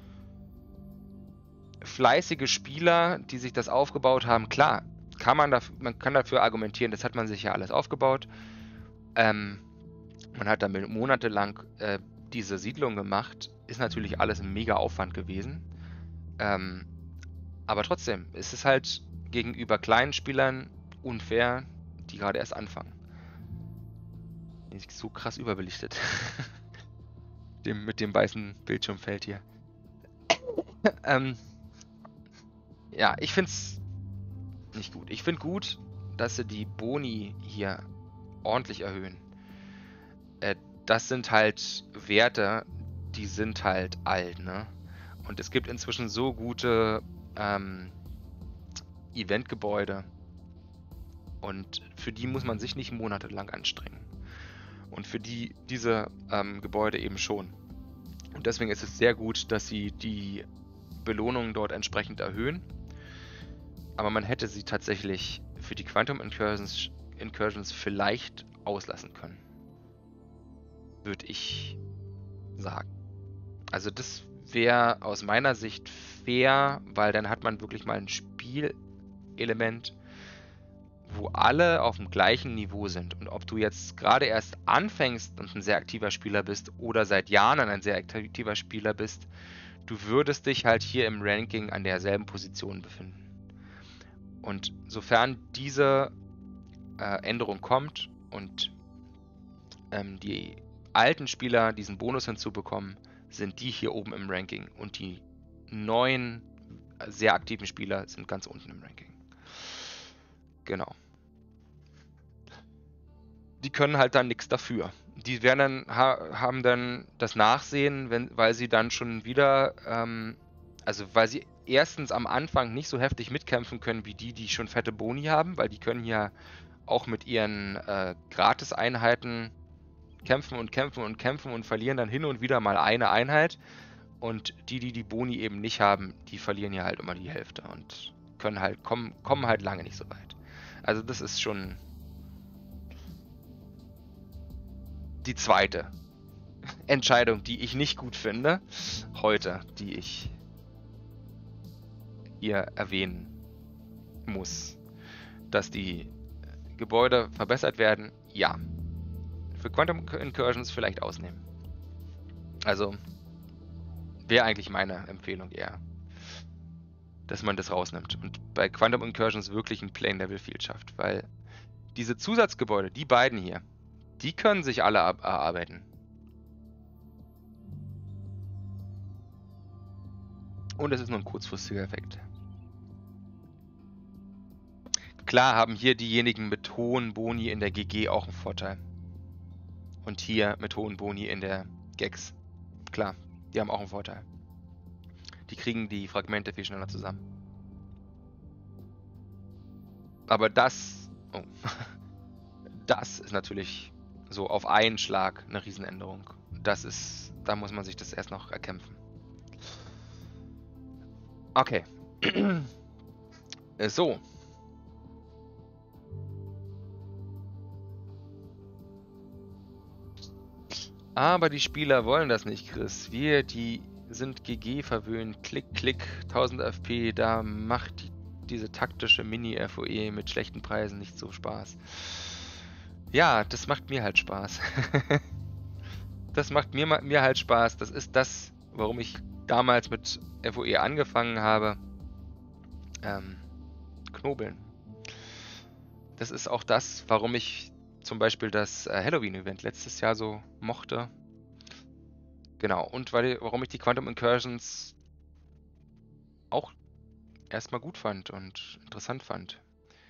Fleißige Spieler, die sich das aufgebaut haben, klar, kann man, dafür, man kann dafür argumentieren, das hat man sich ja alles aufgebaut. Ähm, man hat damit monatelang äh, diese Siedlung gemacht, ist natürlich alles ein mega Aufwand gewesen. Ähm, aber trotzdem, es ist halt gegenüber kleinen Spielern unfair, die gerade erst anfangen. Ist so krass überbelichtet. dem, mit dem weißen Bildschirmfeld hier. ähm, ja, ich find's nicht gut. Ich find gut, dass sie die Boni hier ordentlich erhöhen. Äh, das sind halt Werte, die sind halt alt, ne? Und es gibt inzwischen so gute ähm, Eventgebäude und für die muss man sich nicht monatelang anstrengen. Und für die diese ähm, Gebäude eben schon. Und deswegen ist es sehr gut, dass sie die Belohnungen dort entsprechend erhöhen. Aber man hätte sie tatsächlich für die Quantum Incursions, Incursions vielleicht auslassen können. Würde ich sagen. Also das wäre aus meiner Sicht fair, weil dann hat man wirklich mal ein Spielelement, wo alle auf dem gleichen Niveau sind. Und ob du jetzt gerade erst anfängst und ein sehr aktiver Spieler bist oder seit Jahren ein sehr aktiver Spieler bist, du würdest dich halt hier im Ranking an derselben Position befinden. Und sofern diese äh, Änderung kommt und ähm, die alten Spieler diesen Bonus hinzubekommen, sind die hier oben im Ranking und die neuen, sehr aktiven Spieler sind ganz unten im Ranking. Genau. die können halt dann nichts dafür. Die werden dann, ha, haben dann das Nachsehen, wenn, weil sie dann schon wieder, ähm, also weil sie erstens am Anfang nicht so heftig mitkämpfen können wie die, die schon fette Boni haben, weil die können ja auch mit ihren äh, Gratis-Einheiten kämpfen und kämpfen und kämpfen und verlieren dann hin und wieder mal eine Einheit. Und die, die die Boni eben nicht haben, die verlieren ja halt immer die Hälfte und können halt, kommen, kommen halt lange nicht so weit. Also das ist schon die zweite Entscheidung, die ich nicht gut finde, heute, die ich hier erwähnen muss. Dass die Gebäude verbessert werden, ja. Für Quantum Incursions vielleicht ausnehmen. Also wäre eigentlich meine Empfehlung eher, dass man das rausnimmt und bei Quantum Incursions wirklich ein Plane Level Field schafft, weil diese Zusatzgebäude, die beiden hier, die können sich alle erarbeiten. Und es ist nur ein kurzfristiger Effekt. Klar haben hier diejenigen mit hohen Boni in der G G auch einen Vorteil. Und hier mit hohen Boni in der Gex. Klar, die haben auch einen Vorteil. Die kriegen die Fragmente viel schneller zusammen. Aber das... Oh. Das ist natürlich so auf einen Schlag eine Riesenänderung. Das ist... Da muss man sich das erst noch erkämpfen. Okay. So. Aber die Spieler wollen das nicht, Chris. Wir, die sind G G verwöhnt. Klick, klick, tausend F P. Da macht die, diese taktische Mini-F O E mit schlechten Preisen nicht so Spaß. Ja, das macht mir halt Spaß. Das macht mir, mir halt Spaß. Das ist das, warum ich damals mit F O E angefangen habe. Ähm, Knobeln. Das ist auch das, warum ich zum Beispiel das äh, Halloween-Event letztes Jahr so mochte. Genau, und weil, warum ich die Quantum Incursions auch erstmal gut fand und interessant fand.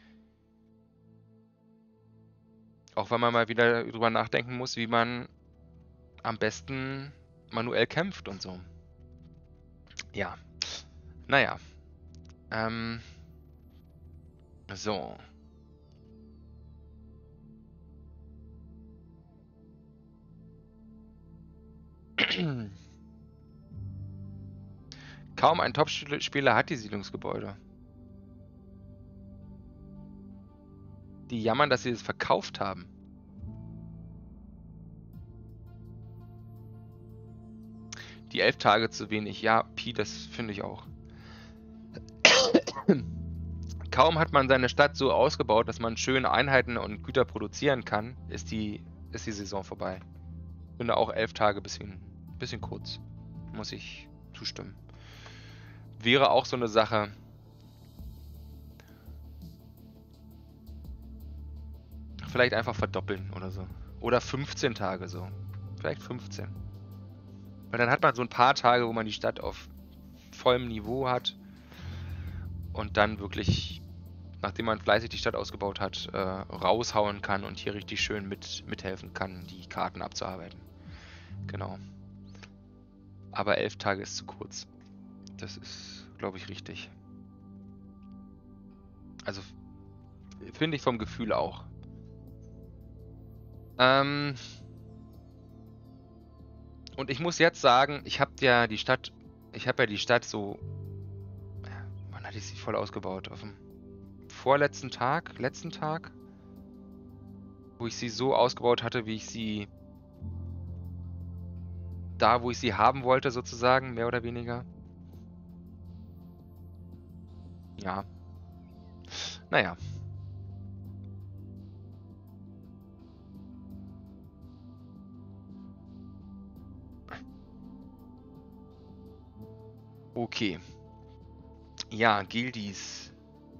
Auch wenn man mal wieder drüber nachdenken muss, wie man am besten manuell kämpft und so. Ja, naja. Ähm, so. Kaum ein Top-Spieler hat die Siedlungsgebäude. Die jammern, dass sie es verkauft haben. Die elf Tage zu wenig. Ja, Pi, das finde ich auch. Kaum hat man seine Stadt so ausgebaut, dass man schön Einheiten und Güter produzieren kann, ist die, ist die Saison vorbei. Ich finde auch elf Tage ein bisschen, bisschen kurz. Muss ich zustimmen. Wäre auch so eine Sache. Vielleicht einfach verdoppeln oder so. Oder fünfzehn Tage so. Vielleicht fünfzehn. Weil dann hat man so ein paar Tage, wo man die Stadt auf vollem Niveau hat. Und dann wirklich, nachdem man fleißig die Stadt ausgebaut hat, äh, raushauen kann und hier richtig schön mit, mithelfen kann, die Karten abzuarbeiten. Genau. Aber elf Tage ist zu kurz. Das ist, glaube ich, richtig. Also, finde ich vom Gefühl auch. Ähm... Und ich muss jetzt sagen, ich habe ja die Stadt, ich habe ja die Stadt so, wann hatte ich sie voll ausgebaut? Auf dem vorletzten Tag, letzten Tag, wo ich sie so ausgebaut hatte, wie ich sie, da wo ich sie haben wollte sozusagen, mehr oder weniger. Ja. Naja. Okay. Ja, Guildies.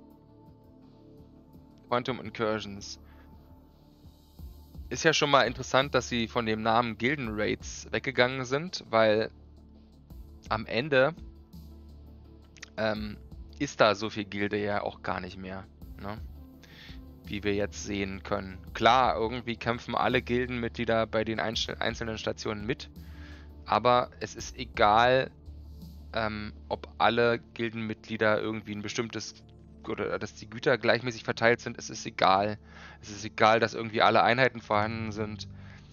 Quantum Incursions. Ist ja schon mal interessant, dass sie von dem Namen Gilden Raids weggegangen sind, weil am Ende ähm, ist da so viel Gilde ja auch gar nicht mehr. Ne? wie wir jetzt sehen können. Klar, irgendwie kämpfen alle Gildenmitglieder bei den einzelnen Stationen mit, aber es ist egal, ähm, ob alle Gildenmitglieder irgendwie ein bestimmtes, oder dass die Güter gleichmäßig verteilt sind, es ist egal. Es ist egal, dass irgendwie alle Einheiten vorhanden sind.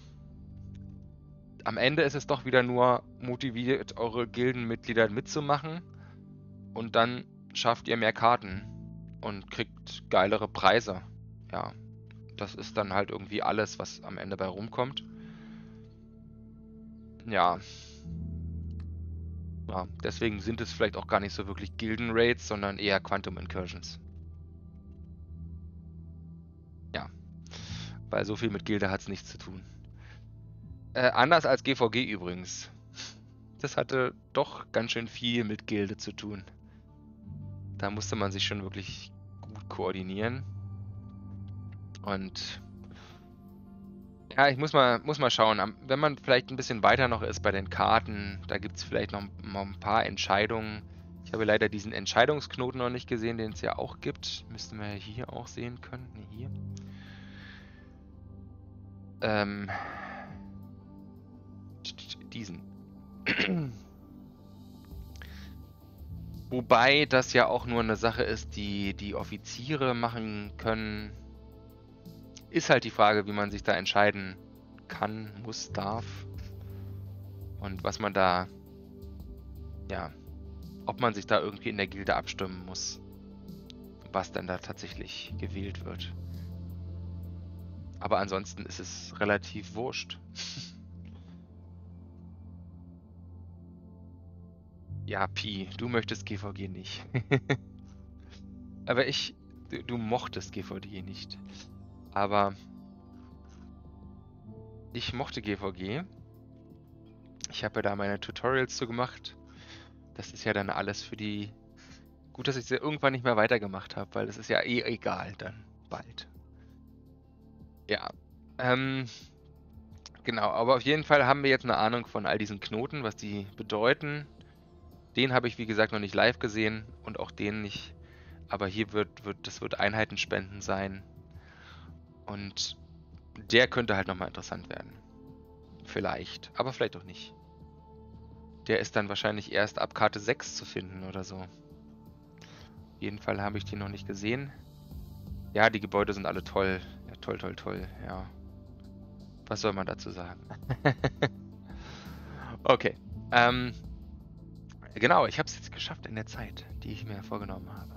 Am Ende ist es doch wieder nur motiviert, eure Gildenmitglieder mitzumachen und dann schafft ihr mehr Karten und kriegt geilere Preise. Ja, das ist dann halt irgendwie alles, was am Ende bei rumkommt. Ja. Ja, deswegen sind es vielleicht auch gar nicht so wirklich Gilden-Raids, sondern eher Quantum Incursions. Ja, weil so viel mit Gilde hat es nichts zu tun. Äh, anders als G V G übrigens. Das hatte doch ganz schön viel mit Gilde zu tun. Da musste man sich schon wirklich gut koordinieren. Und ja, ich muss mal, muss mal schauen. Wenn man vielleicht ein bisschen weiter noch ist bei den Karten, da gibt es vielleicht noch, noch ein paar Entscheidungen. Ich habe leider diesen Entscheidungsknoten noch nicht gesehen, den es ja auch gibt. Müssten wir hier auch sehen können. Nee, hier. Ähm, diesen. Wobei das ja auch nur eine Sache ist, die die Offiziere machen können. Ist halt die Frage, wie man sich da entscheiden kann, muss, darf. Und was man da, ja, ob man sich da irgendwie in der Gilde abstimmen muss, was dann da tatsächlich gewählt wird. Aber ansonsten ist es relativ wurscht. Ja, Pi, du möchtest G V G nicht. Aber ich, du, du mochtest G V G nicht. Aber ich mochte G V G. Ich habe ja da meine Tutorials zu gemacht. Das ist ja dann alles für die... Gut, dass ich sie irgendwann nicht mehr weitergemacht habe, weil das ist ja eh egal dann bald. Ja, ähm... Genau, aber auf jeden Fall haben wir jetzt eine Ahnung von all diesen Knoten, was die bedeuten. Den habe ich, wie gesagt, noch nicht live gesehen und auch den nicht. Aber hier wird, wird das wird Einheitenspenden sein. Und der könnte halt nochmal interessant werden. Vielleicht, aber vielleicht auch nicht. Der ist dann wahrscheinlich erst ab Karte sechs zu finden oder so. Auf jeden Fall habe ich den noch nicht gesehen. Ja, die Gebäude sind alle toll. Ja, toll, toll, toll, ja. Was soll man dazu sagen? Okay. Ähm, genau, ich habe es jetzt geschafft in der Zeit, die ich mir vorgenommen habe.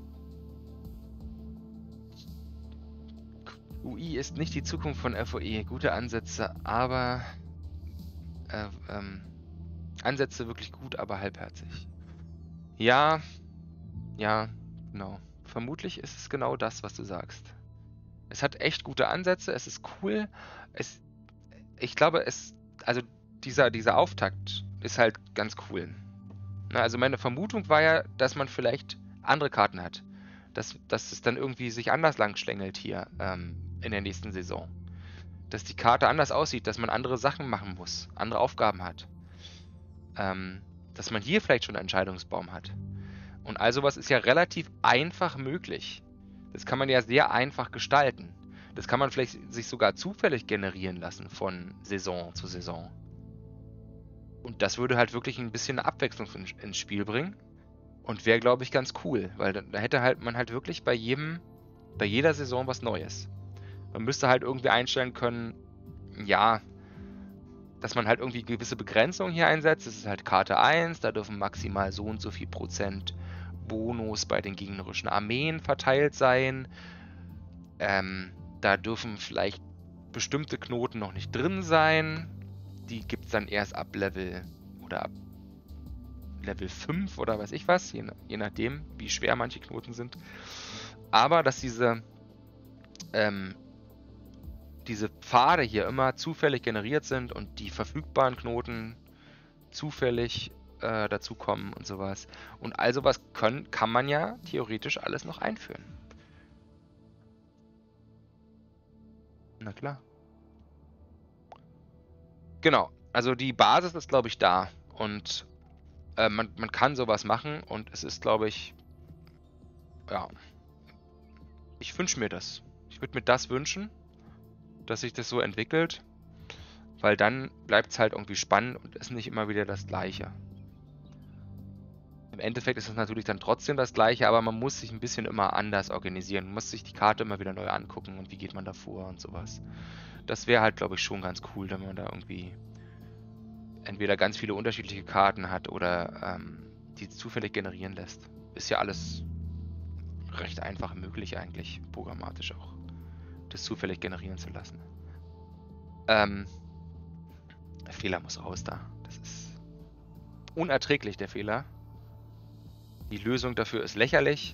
U I ist nicht die Zukunft von F O E. Gute Ansätze, aber... Äh, ähm, Ansätze wirklich gut, aber halbherzig. Ja, ja, genau. Vermutlich ist es genau das, was du sagst. Es hat echt gute Ansätze, es ist cool. Es, ich glaube, es, also dieser, dieser Auftakt ist halt ganz cool. Na, also meine Vermutung war ja, dass man vielleicht andere Karten hat. Dass, dass es dann irgendwie sich anders lang schlängelt hier ähm, in der nächsten Saison. Dass die Karte anders aussieht, dass man andere Sachen machen muss, andere Aufgaben hat. Ähm, dass man hier vielleicht schon einen Entscheidungsbaum hat. Und all sowas ist ja relativ einfach möglich. Das kann man ja sehr einfach gestalten. Das kann man vielleicht sich sogar zufällig generieren lassen von Saison zu Saison. Und das würde halt wirklich ein bisschen Abwechslung ins Spiel bringen. Und wäre, glaube ich, ganz cool. Weil da hätte halt man halt wirklich bei jedem, bei jeder Saison was Neues. Man müsste halt irgendwie einstellen können, ja, dass man halt irgendwie gewisse Begrenzungen hier einsetzt. Das ist halt Karte eins, da dürfen maximal so und so viel Prozent Bonus bei den gegnerischen Armeen verteilt sein. Ähm, da dürfen vielleicht bestimmte Knoten noch nicht drin sein. Die gibt es dann erst ab Level oder ab Level fünf oder weiß ich was, je, je nachdem, wie schwer manche Knoten sind. Aber dass diese ähm, diese Pfade hier immer zufällig generiert sind und die verfügbaren Knoten zufällig äh, dazukommen und sowas. Und all sowas können, kann man ja theoretisch alles noch einführen. Na klar. Genau, also die Basis ist, glaube ich, da. Und äh, man, man kann sowas machen und es ist, glaube ich, ja, ich wünsche mir das. Ich Ich würde mir das wünschen, dass sich das so entwickelt, weil dann bleibt es halt irgendwie spannend und ist nicht immer wieder das Gleiche. Im Endeffekt ist es natürlich dann trotzdem das Gleiche, aber man muss sich ein bisschen immer anders organisieren. Man muss sich die Karte immer wieder neu angucken und wie geht man da vor und sowas. Das wäre halt, glaube ich, schon ganz cool, wenn man da irgendwie entweder ganz viele unterschiedliche Karten hat oder ähm, die zufällig generieren lässt. Ist ja alles recht einfach möglich eigentlich, programmatisch auch, das zufällig generieren zu lassen. Ähm, der Fehler muss raus da. Das ist unerträglich, der Fehler. Die Lösung dafür ist lächerlich.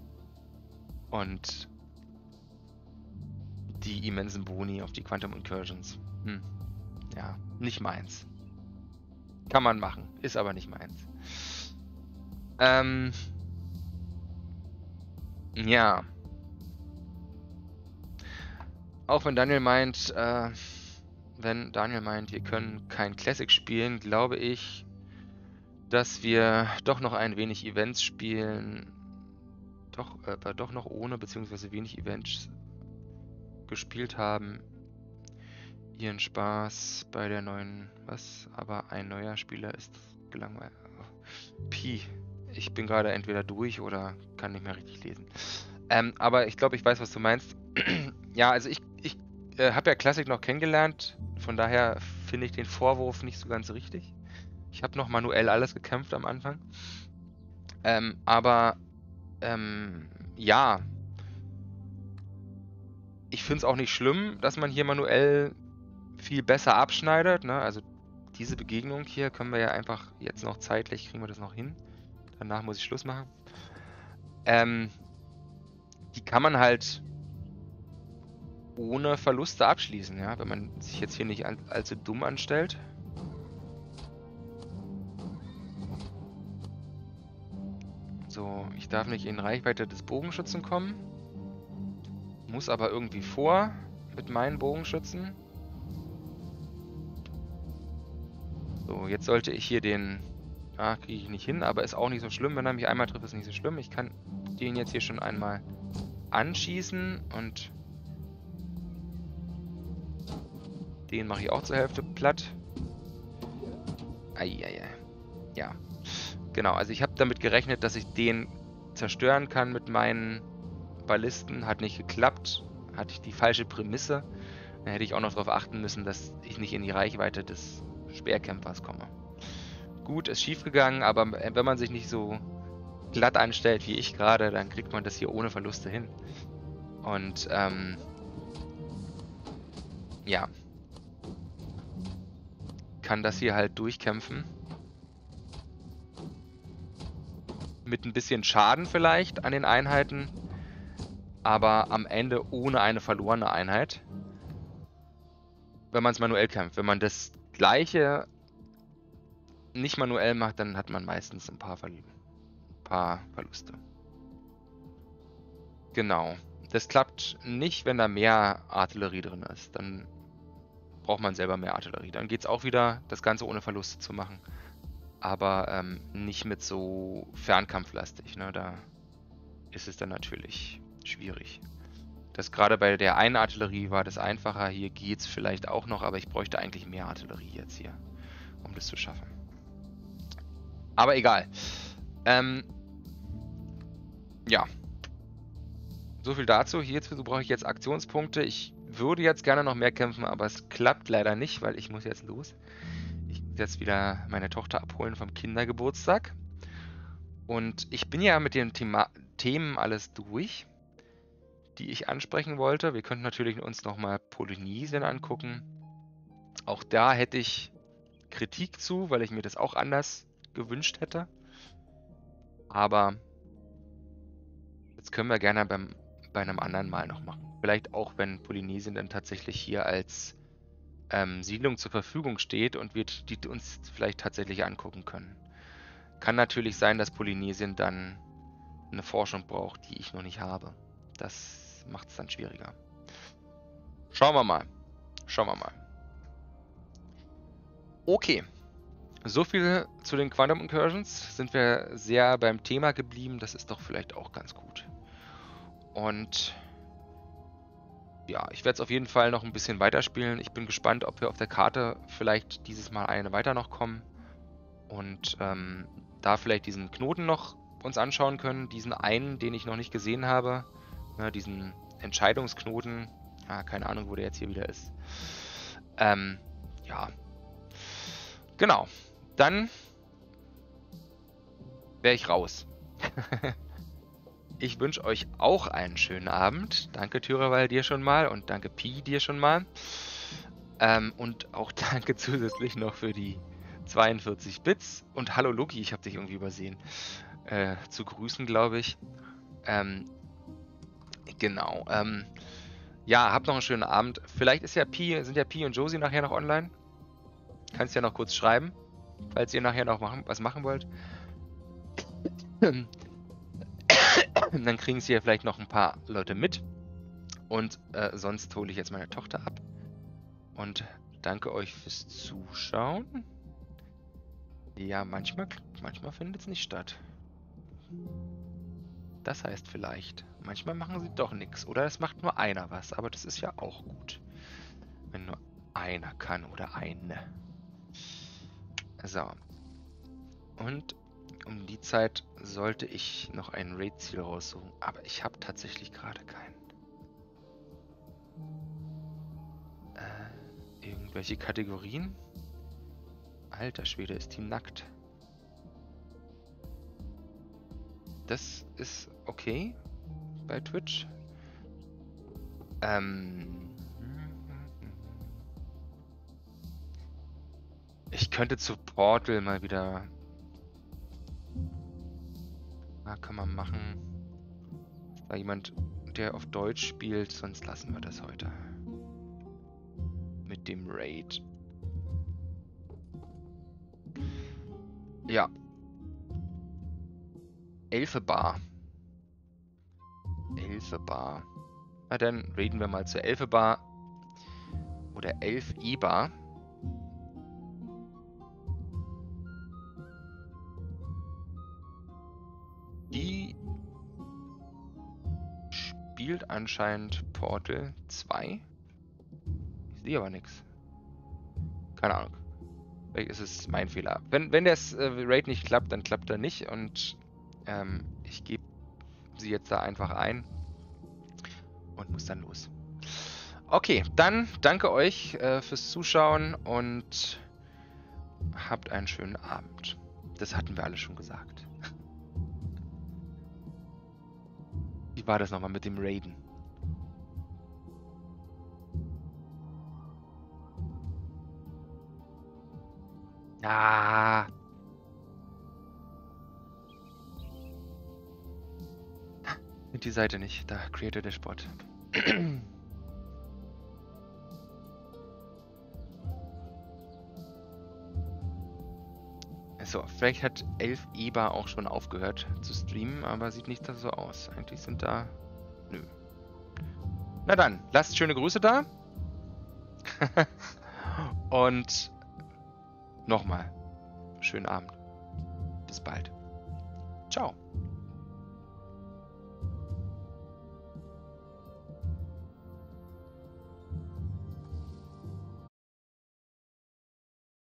Und die immensen Boni auf die Quantum Incursions. Hm. Ja, nicht meins. Kann man machen, ist aber nicht meins. Ähm... Ja. Auch wenn Daniel meint, äh, wenn Daniel meint, wir können kein Classic spielen, glaube ich, dass wir doch noch ein wenig Events spielen. Doch, äh, doch noch ohne, beziehungsweise wenig Events gespielt haben. Ihren Spaß bei der neuen, was? Aber ein neuer Spieler ist gelangweilt. Pi. Ich bin gerade entweder durch oder kann nicht mehr richtig lesen. Ähm, aber ich glaube, ich weiß, was du meinst. Ja, also ich, ich äh, habe ja Classic noch kennengelernt. Von daher finde ich den Vorwurf nicht so ganz richtig. Ich habe noch manuell alles gekämpft am Anfang. Ähm, aber ähm, ja. Ich finde es auch nicht schlimm, dass man hier manuell viel besser abschneidet. Ne? Also diese Begegnung hier können wir ja einfach jetzt noch zeitlich, kriegen wir das noch hin. Danach muss ich Schluss machen. Ähm, die kann man halt ohne Verluste abschließen, ja, wenn man sich jetzt hier nicht all, allzu dumm anstellt. So, ich darf nicht in Reichweite des Bogenschützen kommen. Muss aber irgendwie vor mit meinen Bogenschützen. So, jetzt sollte ich hier den... Ah, kriege ich nicht hin, aber ist auch nicht so schlimm. Wenn er mich einmal trifft, ist nicht so schlimm. Ich kann den jetzt hier schon einmal anschießen und den mache ich auch zur Hälfte platt. Eieiei. Ja, genau. Also ich habe damit gerechnet, dass ich den zerstören kann mit meinen Ballisten. Hat nicht geklappt. Hatte ich die falsche Prämisse. Dann hätte ich auch noch darauf achten müssen, dass ich nicht in die Reichweite des Speerkämpfers komme. Gut, ist schief gegangen, aber wenn man sich nicht so glatt anstellt wie ich gerade, dann kriegt man das hier ohne Verluste hin. Und ähm, ja, kann das hier halt durchkämpfen. Mit ein bisschen Schaden vielleicht an den Einheiten, aber am Ende ohne eine verlorene Einheit. Wenn man es manuell kämpft. Wenn man das gleiche nicht manuell macht, dann hat man meistens ein paar, Ver ein paar Verluste. Genau. Das klappt nicht, wenn da mehr Artillerie drin ist. Dann braucht man selber mehr Artillerie. Dann geht es auch wieder, das Ganze ohne Verluste zu machen. Aber ähm, nicht mit so fernkampflastig. Ne? Da ist es dann natürlich schwierig. Das gerade bei der einen Artillerie war das einfacher. Hier geht es vielleicht auch noch, aber ich bräuchte eigentlich mehr Artillerie jetzt hier, um das zu schaffen. Aber egal. Ähm, ja. So viel dazu. Hierzu brauche ich jetzt Aktionspunkte. Ich würde jetzt gerne noch mehr kämpfen, aber es klappt leider nicht, weil ich muss jetzt los. Ich muss jetzt wieder meine Tochter abholen vom Kindergeburtstag. Und ich bin ja mit den Thema Themen alles durch, die ich ansprechen wollte. Wir könnten natürlich uns nochmal Polynesien angucken. Auch da hätte ich Kritik zu, weil ich mir das auch anders gewünscht hätte. Aber jetzt können wir gerne beim, bei einem anderen Mal noch machen. Vielleicht auch, wenn Polynesien dann tatsächlich hier als ähm, Siedlung zur Verfügung steht und wir die uns vielleicht tatsächlich angucken können. Kann natürlich sein, dass Polynesien dann eine Forschung braucht, die ich noch nicht habe. Das macht es dann schwieriger. Schauen wir mal. Schauen wir mal. Okay. So viel zu den Quantum Incursions. Sind wir sehr beim Thema geblieben. Das ist doch vielleicht auch ganz gut. Und ja, ich werde es auf jeden Fall noch ein bisschen weiterspielen. Ich bin gespannt, ob wir auf der Karte vielleicht dieses Mal eine weiter noch kommen. Und ähm, da vielleicht diesen Knoten noch uns anschauen können. Diesen einen, den ich noch nicht gesehen habe. Ne, diesen Entscheidungsknoten. Ja, keine Ahnung, wo der jetzt hier wieder ist. Ähm, ja. Genau. Dann wäre ich raus. Ich wünsche euch auch einen schönen Abend. Danke, Thürewald, dir schon mal. Und danke, Pi, dir schon mal. Ähm, und auch danke zusätzlich noch für die zweiundvierzig Bits. Und hallo, Luki, ich habe dich irgendwie übersehen. Äh, zu grüßen, glaube ich. Ähm, genau. Ähm, ja, habt noch einen schönen Abend. Vielleicht ist ja Pi, sind ja Pi und Josie nachher noch online. Kannst ja noch kurz schreiben, falls ihr nachher noch machen, was machen wollt. Dann kriegen sie ja vielleicht noch ein paar Leute mit. Und äh, sonst hole ich jetzt meine Tochter ab. Und danke euch fürs Zuschauen. Ja, manchmal, manchmal findet es nicht statt. Das heißt vielleicht, manchmal machen sie doch nichts. Oder es macht nur einer was. Aber das ist ja auch gut. Wenn nur einer kann oder eine. So. Und um die Zeit sollte ich noch ein Raid-Ziel raussuchen. Aber ich habe tatsächlich gerade keinen. Äh, irgendwelche Kategorien? Alter Schwede, ist die nackt. Das ist okay bei Twitch. Ähm... Ich könnte zu Portal mal wieder... Na, kann man machen. Da jemand, der auf Deutsch spielt, sonst lassen wir das heute. Mit dem Raid. Ja. Elfebar. Elfebar. Na dann reden wir mal zur Elfebar. Oder Elf-E-Bar. Die spielt anscheinend Portal zwei. Ich sehe aber nichts. Keine Ahnung. Vielleicht ist es mein Fehler. Wenn, wenn das äh, Raid nicht klappt, dann klappt er nicht. Und ähm, ich gebe sie jetzt da einfach ein. Und muss dann los. Okay, dann danke euch äh, fürs Zuschauen. Und habt einen schönen Abend. Das hatten wir alle schon gesagt. Wie war das nochmal mit dem Raiden? Ah. Die Seite nicht. Da, Creator Dashboard. So, vielleicht hat Elf-E-Bar auch schon aufgehört zu streamen, aber sieht nicht so aus. Eigentlich sind da... Nö. Na dann, lasst schöne Grüße da. Und nochmal, schönen Abend. Bis bald. Ciao.